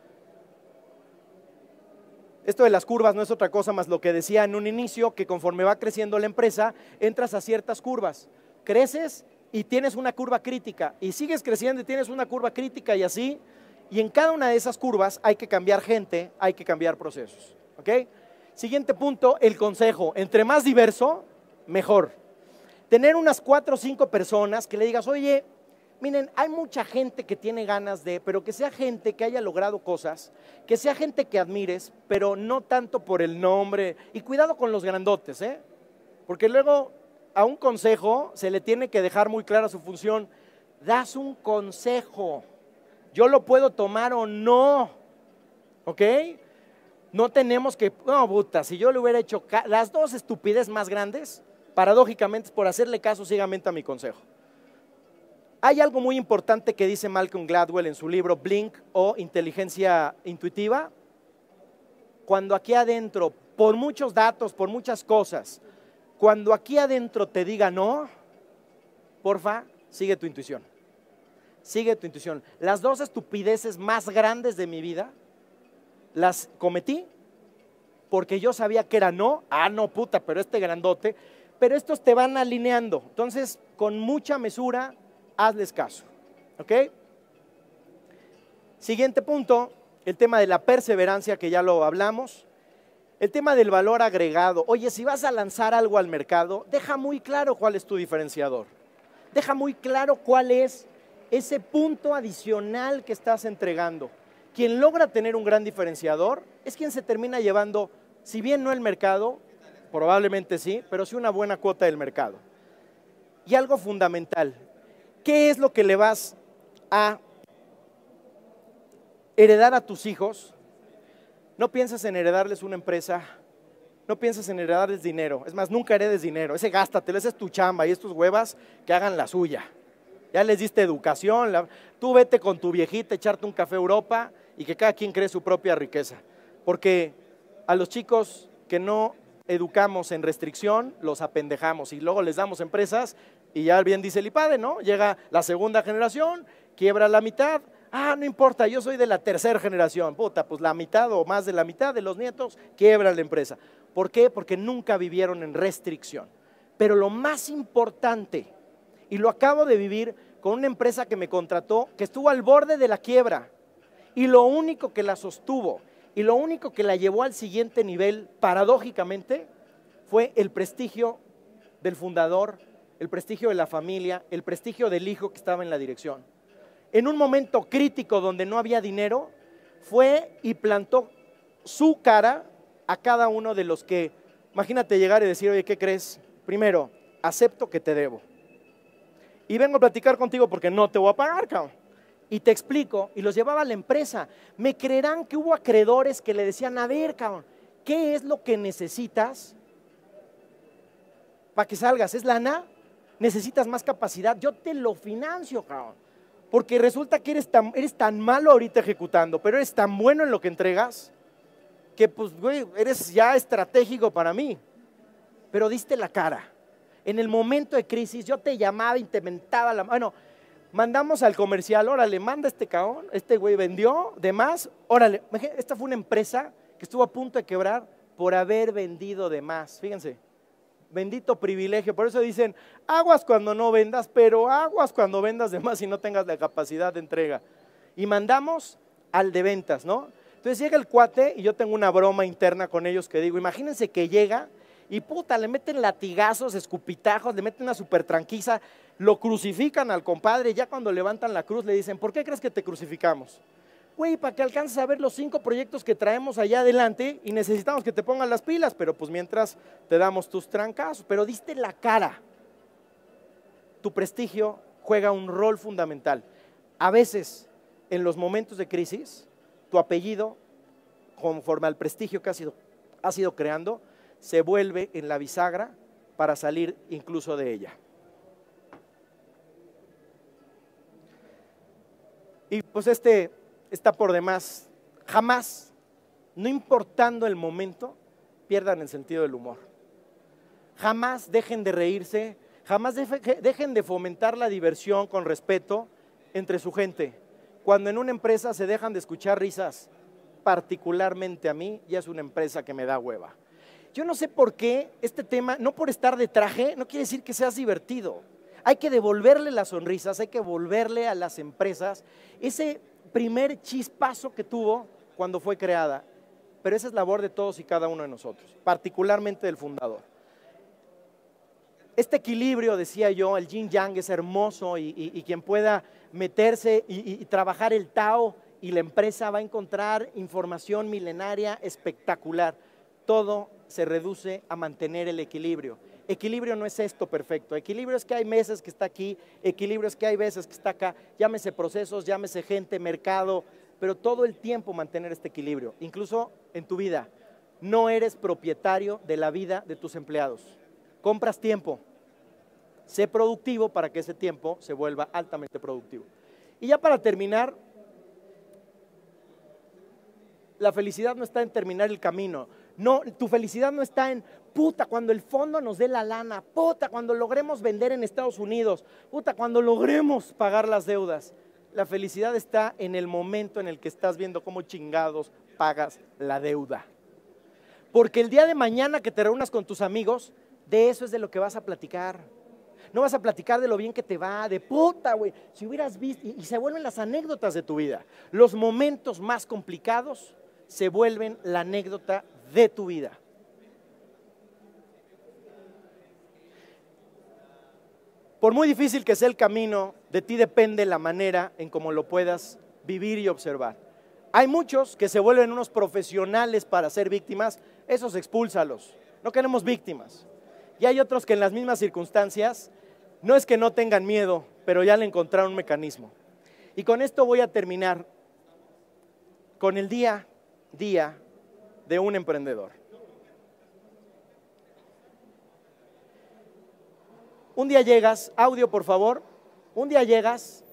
Esto de las curvas no es otra cosa más lo que decía en un inicio, que conforme va creciendo la empresa, entras a ciertas curvas. Creces y tienes una curva crítica, y sigues creciendo y tienes una curva crítica y así, y en cada una de esas curvas hay que cambiar gente, hay que cambiar procesos, ¿ok? Siguiente punto, el consejo. Entre más diverso, mejor. Tener unas 4 o 5 personas que le digas, oye, miren, hay mucha gente que tiene ganas de, pero que sea gente que haya logrado cosas, que sea gente que admires, pero no tanto por el nombre. Y cuidado con los grandotes, ¿eh? Porque luego a un consejo se le tiene que dejar muy clara su función. Das un consejo. Yo lo puedo tomar o no, ¿ok? No tenemos que, no, puta, si yo le hubiera hecho las dos estupidez más grandes, paradójicamente es por hacerle caso ciegamente a mi consejo. Hay algo muy importante que dice Malcolm Gladwell en su libro Blink o Inteligencia Intuitiva. Cuando aquí adentro, por muchos datos, por muchas cosas, cuando aquí adentro te diga no, porfa, sigue tu intuición. Sigue tu intuición. Las 2 estupideces más grandes de mi vida las cometí porque yo sabía que era no, no puta, pero este grandote, pero estos te van alineando. Entonces, con mucha mesura, hazles caso, ¿ok? Siguiente punto, el tema de la perseverancia, que ya lo hablamos. El tema del valor agregado. Oye, si vas a lanzar algo al mercado, deja muy claro cuál es tu diferenciador. Deja muy claro cuál es ese punto adicional que estás entregando. Quien logra tener un gran diferenciador es quien se termina llevando, si bien no el mercado, probablemente sí, pero sí una buena cuota del mercado. Y algo fundamental, ¿qué es lo que le vas a heredar a tus hijos? No pienses en heredarles una empresa, no pienses en heredarles dinero. Es más, nunca heredes dinero, ese gástatelo, esa es tu chamba y estos huevas que hagan la suya. Ya les diste educación, tú vete con tu viejita, echarte un café a Europa y que cada quien cree su propia riqueza. Porque a los chicos que no educamos en restricción, los apendejamos y luego les damos empresas y ya bien dice el IPADE, ¿no? Llega la segunda generación, quiebra la mitad. No importa, yo soy de la tercera generación. Puta, pues la mitad o más de la mitad de los nietos quiebra la empresa. ¿Por qué? Porque nunca vivieron en restricción. Pero lo más importante, y lo acabo de vivir con una empresa que me contrató, que estuvo al borde de la quiebra, y lo único que la sostuvo, y lo único que la llevó al siguiente nivel, paradójicamente, fue el prestigio del fundador, el prestigio de la familia, el prestigio del hijo que estaba en la dirección. En un momento crítico donde no había dinero, fue y plantó su cara a cada uno de los que, imagínate llegar y decir, oye, ¿qué crees? Primero, acepto que te debo. Y vengo a platicar contigo porque no te voy a pagar, cabrón. Y te explico, y los llevaba a la empresa. Me creerán que hubo acreedores que le decían, a ver, cabrón, ¿qué es lo que necesitas para que salgas? ¿Es lana? ¿Necesitas más capacidad? Yo te lo financio, cabrón. Porque resulta que eres tan malo ahorita ejecutando, pero eres tan bueno en lo que entregas, que pues, güey, eres ya estratégico para mí. Pero diste la cara. En el momento de crisis yo te llamaba y te mentaba la... Bueno, mandamos al comercial, órale, manda este cabrón, este güey vendió de más, órale. Esta fue una empresa que estuvo a punto de quebrar por haber vendido de más, fíjense. Bendito privilegio, por eso dicen, aguas cuando no vendas, pero aguas cuando vendas de más y no tengas la capacidad de entrega. Y mandamos al de ventas, ¿no? Entonces llega el cuate y yo tengo una broma interna con ellos que digo, imagínense que llega y puta, le meten latigazos, escupitajos, le meten una super tranquiza, lo crucifican al compadre y ya cuando levantan la cruz le dicen, ¿por qué crees que te crucificamos? Güey, para que alcances a ver los 5 proyectos que traemos allá adelante y necesitamos que te pongan las pilas, pero pues mientras te damos tus trancazos, pero diste la cara. Tu prestigio juega un rol fundamental. A veces, en los momentos de crisis, tu apellido, conforme al prestigio que has ido creando, se vuelve en la bisagra para salir incluso de ella. Y pues está por demás. Jamás, no importando el momento, pierdan el sentido del humor. Jamás dejen de reírse, jamás dejen de fomentar la diversión con respeto entre su gente. Cuando en una empresa se dejan de escuchar risas, particularmente a mí, ya es una empresa que me da hueva. Yo no sé por qué este tema, no por estar de traje, no quiere decir que seas divertido. Hay que devolverle las sonrisas, hay que devolverle a las empresas ese primer chispazo que tuvo cuando fue creada. Pero esa es labor de todos y cada uno de nosotros, particularmente del fundador. Este equilibrio, decía yo, el yin yang es hermoso y quien pueda meterse y trabajar el Tao y la empresa va a encontrar información milenaria espectacular. Todo se reduce a mantener el equilibrio. Equilibrio no es esto perfecto, equilibrio es que hay meses que está aquí, equilibrio es que hay veces que está acá, llámese procesos, llámese gente, mercado, pero todo el tiempo mantener este equilibrio, incluso en tu vida. No eres propietario de la vida de tus empleados, compras tiempo, sé productivo para que ese tiempo se vuelva altamente productivo. Y ya para terminar, la felicidad no está en terminar el camino. No, tu felicidad no está en, puta, cuando el fondo nos dé la lana, puta, cuando logremos vender en Estados Unidos, puta, cuando logremos pagar las deudas. La felicidad está en el momento en el que estás viendo cómo chingados pagas la deuda. Porque el día de mañana que te reúnas con tus amigos, de eso es de lo que vas a platicar. No vas a platicar de lo bien que te va, de puta, güey, si hubieras visto, y se vuelven las anécdotas de tu vida. Los momentos más complicados se vuelven la anécdota de tu vida. Por muy difícil que sea el camino, de ti depende la manera en cómo lo puedas vivir y observar. Hay muchos que se vuelven unos profesionales para ser víctimas, esos expúlsalos, no queremos víctimas. Y hay otros que en las mismas circunstancias, no es que no tengan miedo, pero ya le encontraron un mecanismo. Y con esto voy a terminar con el día de un emprendedor. Un día llegas, audio por favor, un día llegas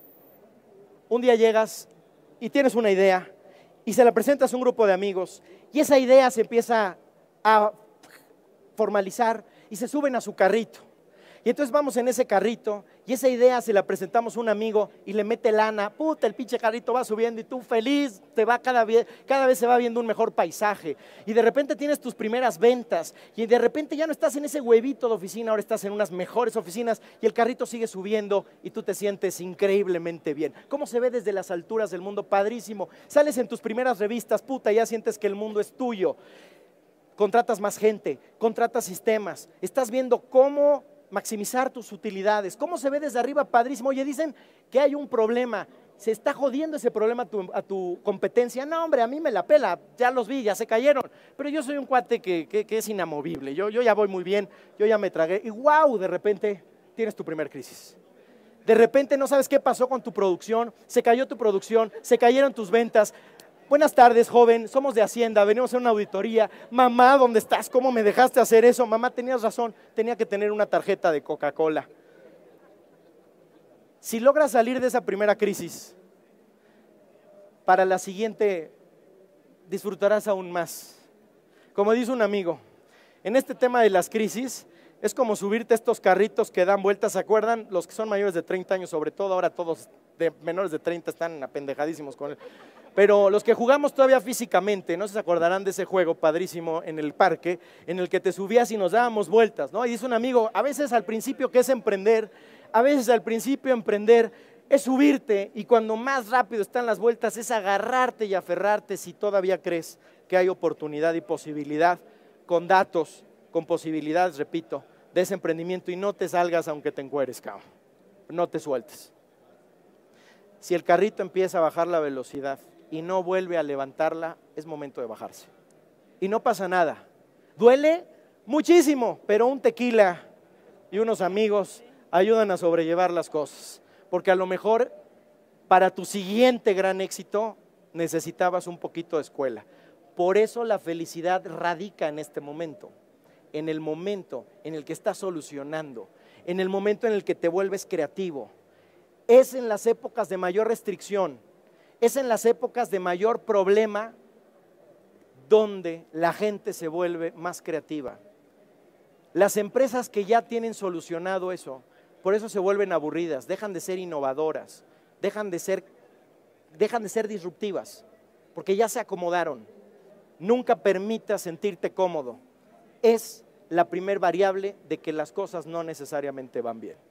y tienes una idea y se la presentas a un grupo de amigos y esa idea se empieza a formalizar y se suben a su carrito. Y entonces vamos en ese carrito y esa idea se la presentamos a un amigo y le mete lana, puta, el pinche carrito va subiendo y tú feliz, te va cada vez se va viendo un mejor paisaje y de repente tienes tus primeras ventas y de repente ya no estás en ese huevito de oficina, ahora estás en unas mejores oficinas y el carrito sigue subiendo y tú te sientes increíblemente bien. ¿Cómo se ve desde las alturas del mundo? Padrísimo. Sales en tus primeras revistas, puta, ya sientes que el mundo es tuyo. Contratas más gente, contratas sistemas, estás viendo cómo maximizar tus utilidades. ¿Cómo se ve desde arriba? Padrísimo. Oye, dicen que hay un problema, se está jodiendo ese problema a tu competencia. No, hombre, a mí me la pela, ya los vi, ya se cayeron. Pero yo soy un cuate que es inamovible, yo ya voy muy bien, yo ya me tragué. Y wow, de repente tienes tu primer crisis. De repente no sabes qué pasó con tu producción, se cayó tu producción, se cayeron tus ventas. Buenas tardes, joven, somos de Hacienda, venimos a hacer una auditoría. Mamá, ¿dónde estás? ¿Cómo me dejaste hacer eso? Mamá, tenías razón, tenía que tener una tarjeta de Coca-Cola. Si logras salir de esa primera crisis, para la siguiente disfrutarás aún más. Como dice un amigo, en este tema de las crisis, es como subirte a estos carritos que dan vueltas, ¿se acuerdan? Los que son mayores de 30 años, sobre todo, ahora todos de menores de 30 están apendejadísimos con él. Pero los que jugamos todavía físicamente, no se acordarán de ese juego padrísimo en el parque, en el que te subías y nos dábamos vueltas, ¿no? Y dice un amigo, a veces al principio que es emprender, a veces al principio emprender es subirte y cuando más rápido están las vueltas es agarrarte y aferrarte si todavía crees que hay oportunidad y posibilidad con datos, con posibilidades, repito, de ese emprendimiento y no te salgas aunque te encueres, cabrón. No te sueltes. Si el carrito empieza a bajar la velocidad y no vuelve a levantarla, es momento de bajarse. Y no pasa nada. Duele muchísimo, pero un tequila y unos amigos ayudan a sobrellevar las cosas. Porque a lo mejor para tu siguiente gran éxito necesitabas un poquito de escuela. Por eso la felicidad radica en este momento. En el momento en el que estás solucionando, en el momento en el que te vuelves creativo. Es en las épocas de mayor restricción, es en las épocas de mayor problema donde la gente se vuelve más creativa. Las empresas que ya tienen solucionado eso, por eso se vuelven aburridas, dejan de ser innovadoras, dejan de ser disruptivas, porque ya se acomodaron. Nunca permitas sentirte cómodo. Es la primer variable de que las cosas no necesariamente van bien.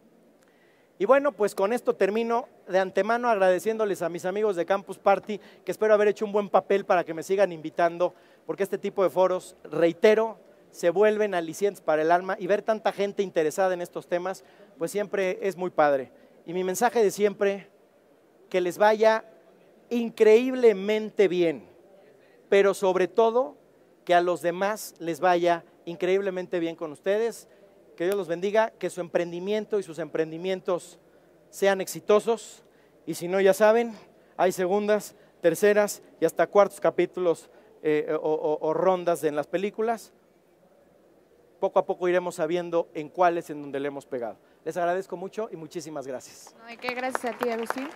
Y bueno, pues con esto termino de antemano agradeciéndoles a mis amigos de Campus Party, que espero haber hecho un buen papel para que me sigan invitando, porque este tipo de foros, reitero, se vuelven alicientes para el alma y ver tanta gente interesada en estos temas, pues siempre es muy padre. Y mi mensaje de siempre, que les vaya increíblemente bien, pero sobre todo que a los demás les vaya increíblemente bien con ustedes. Que Dios los bendiga, que su emprendimiento y sus emprendimientos sean exitosos y si no, ya saben, hay segundas, terceras y hasta cuartos capítulos o rondas en las películas. Poco a poco iremos sabiendo en cuáles en donde le hemos pegado. Les agradezco mucho y muchísimas gracias. Ay, qué gracias a ti, Agustín.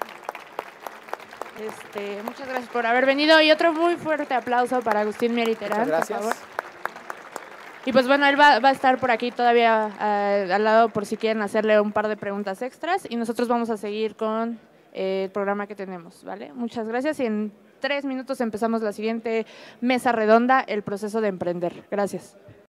Muchas gracias por haber venido y otro muy fuerte aplauso para Agustín Mier y Terán, muchas gracias. por favor. Y pues bueno, él va a estar por aquí todavía al lado por si quieren hacerle un par de preguntas extras y nosotros vamos a seguir con el programa que tenemos, ¿vale? Muchas gracias y en 3 minutos empezamos la siguiente mesa redonda, el proceso de emprender. Gracias.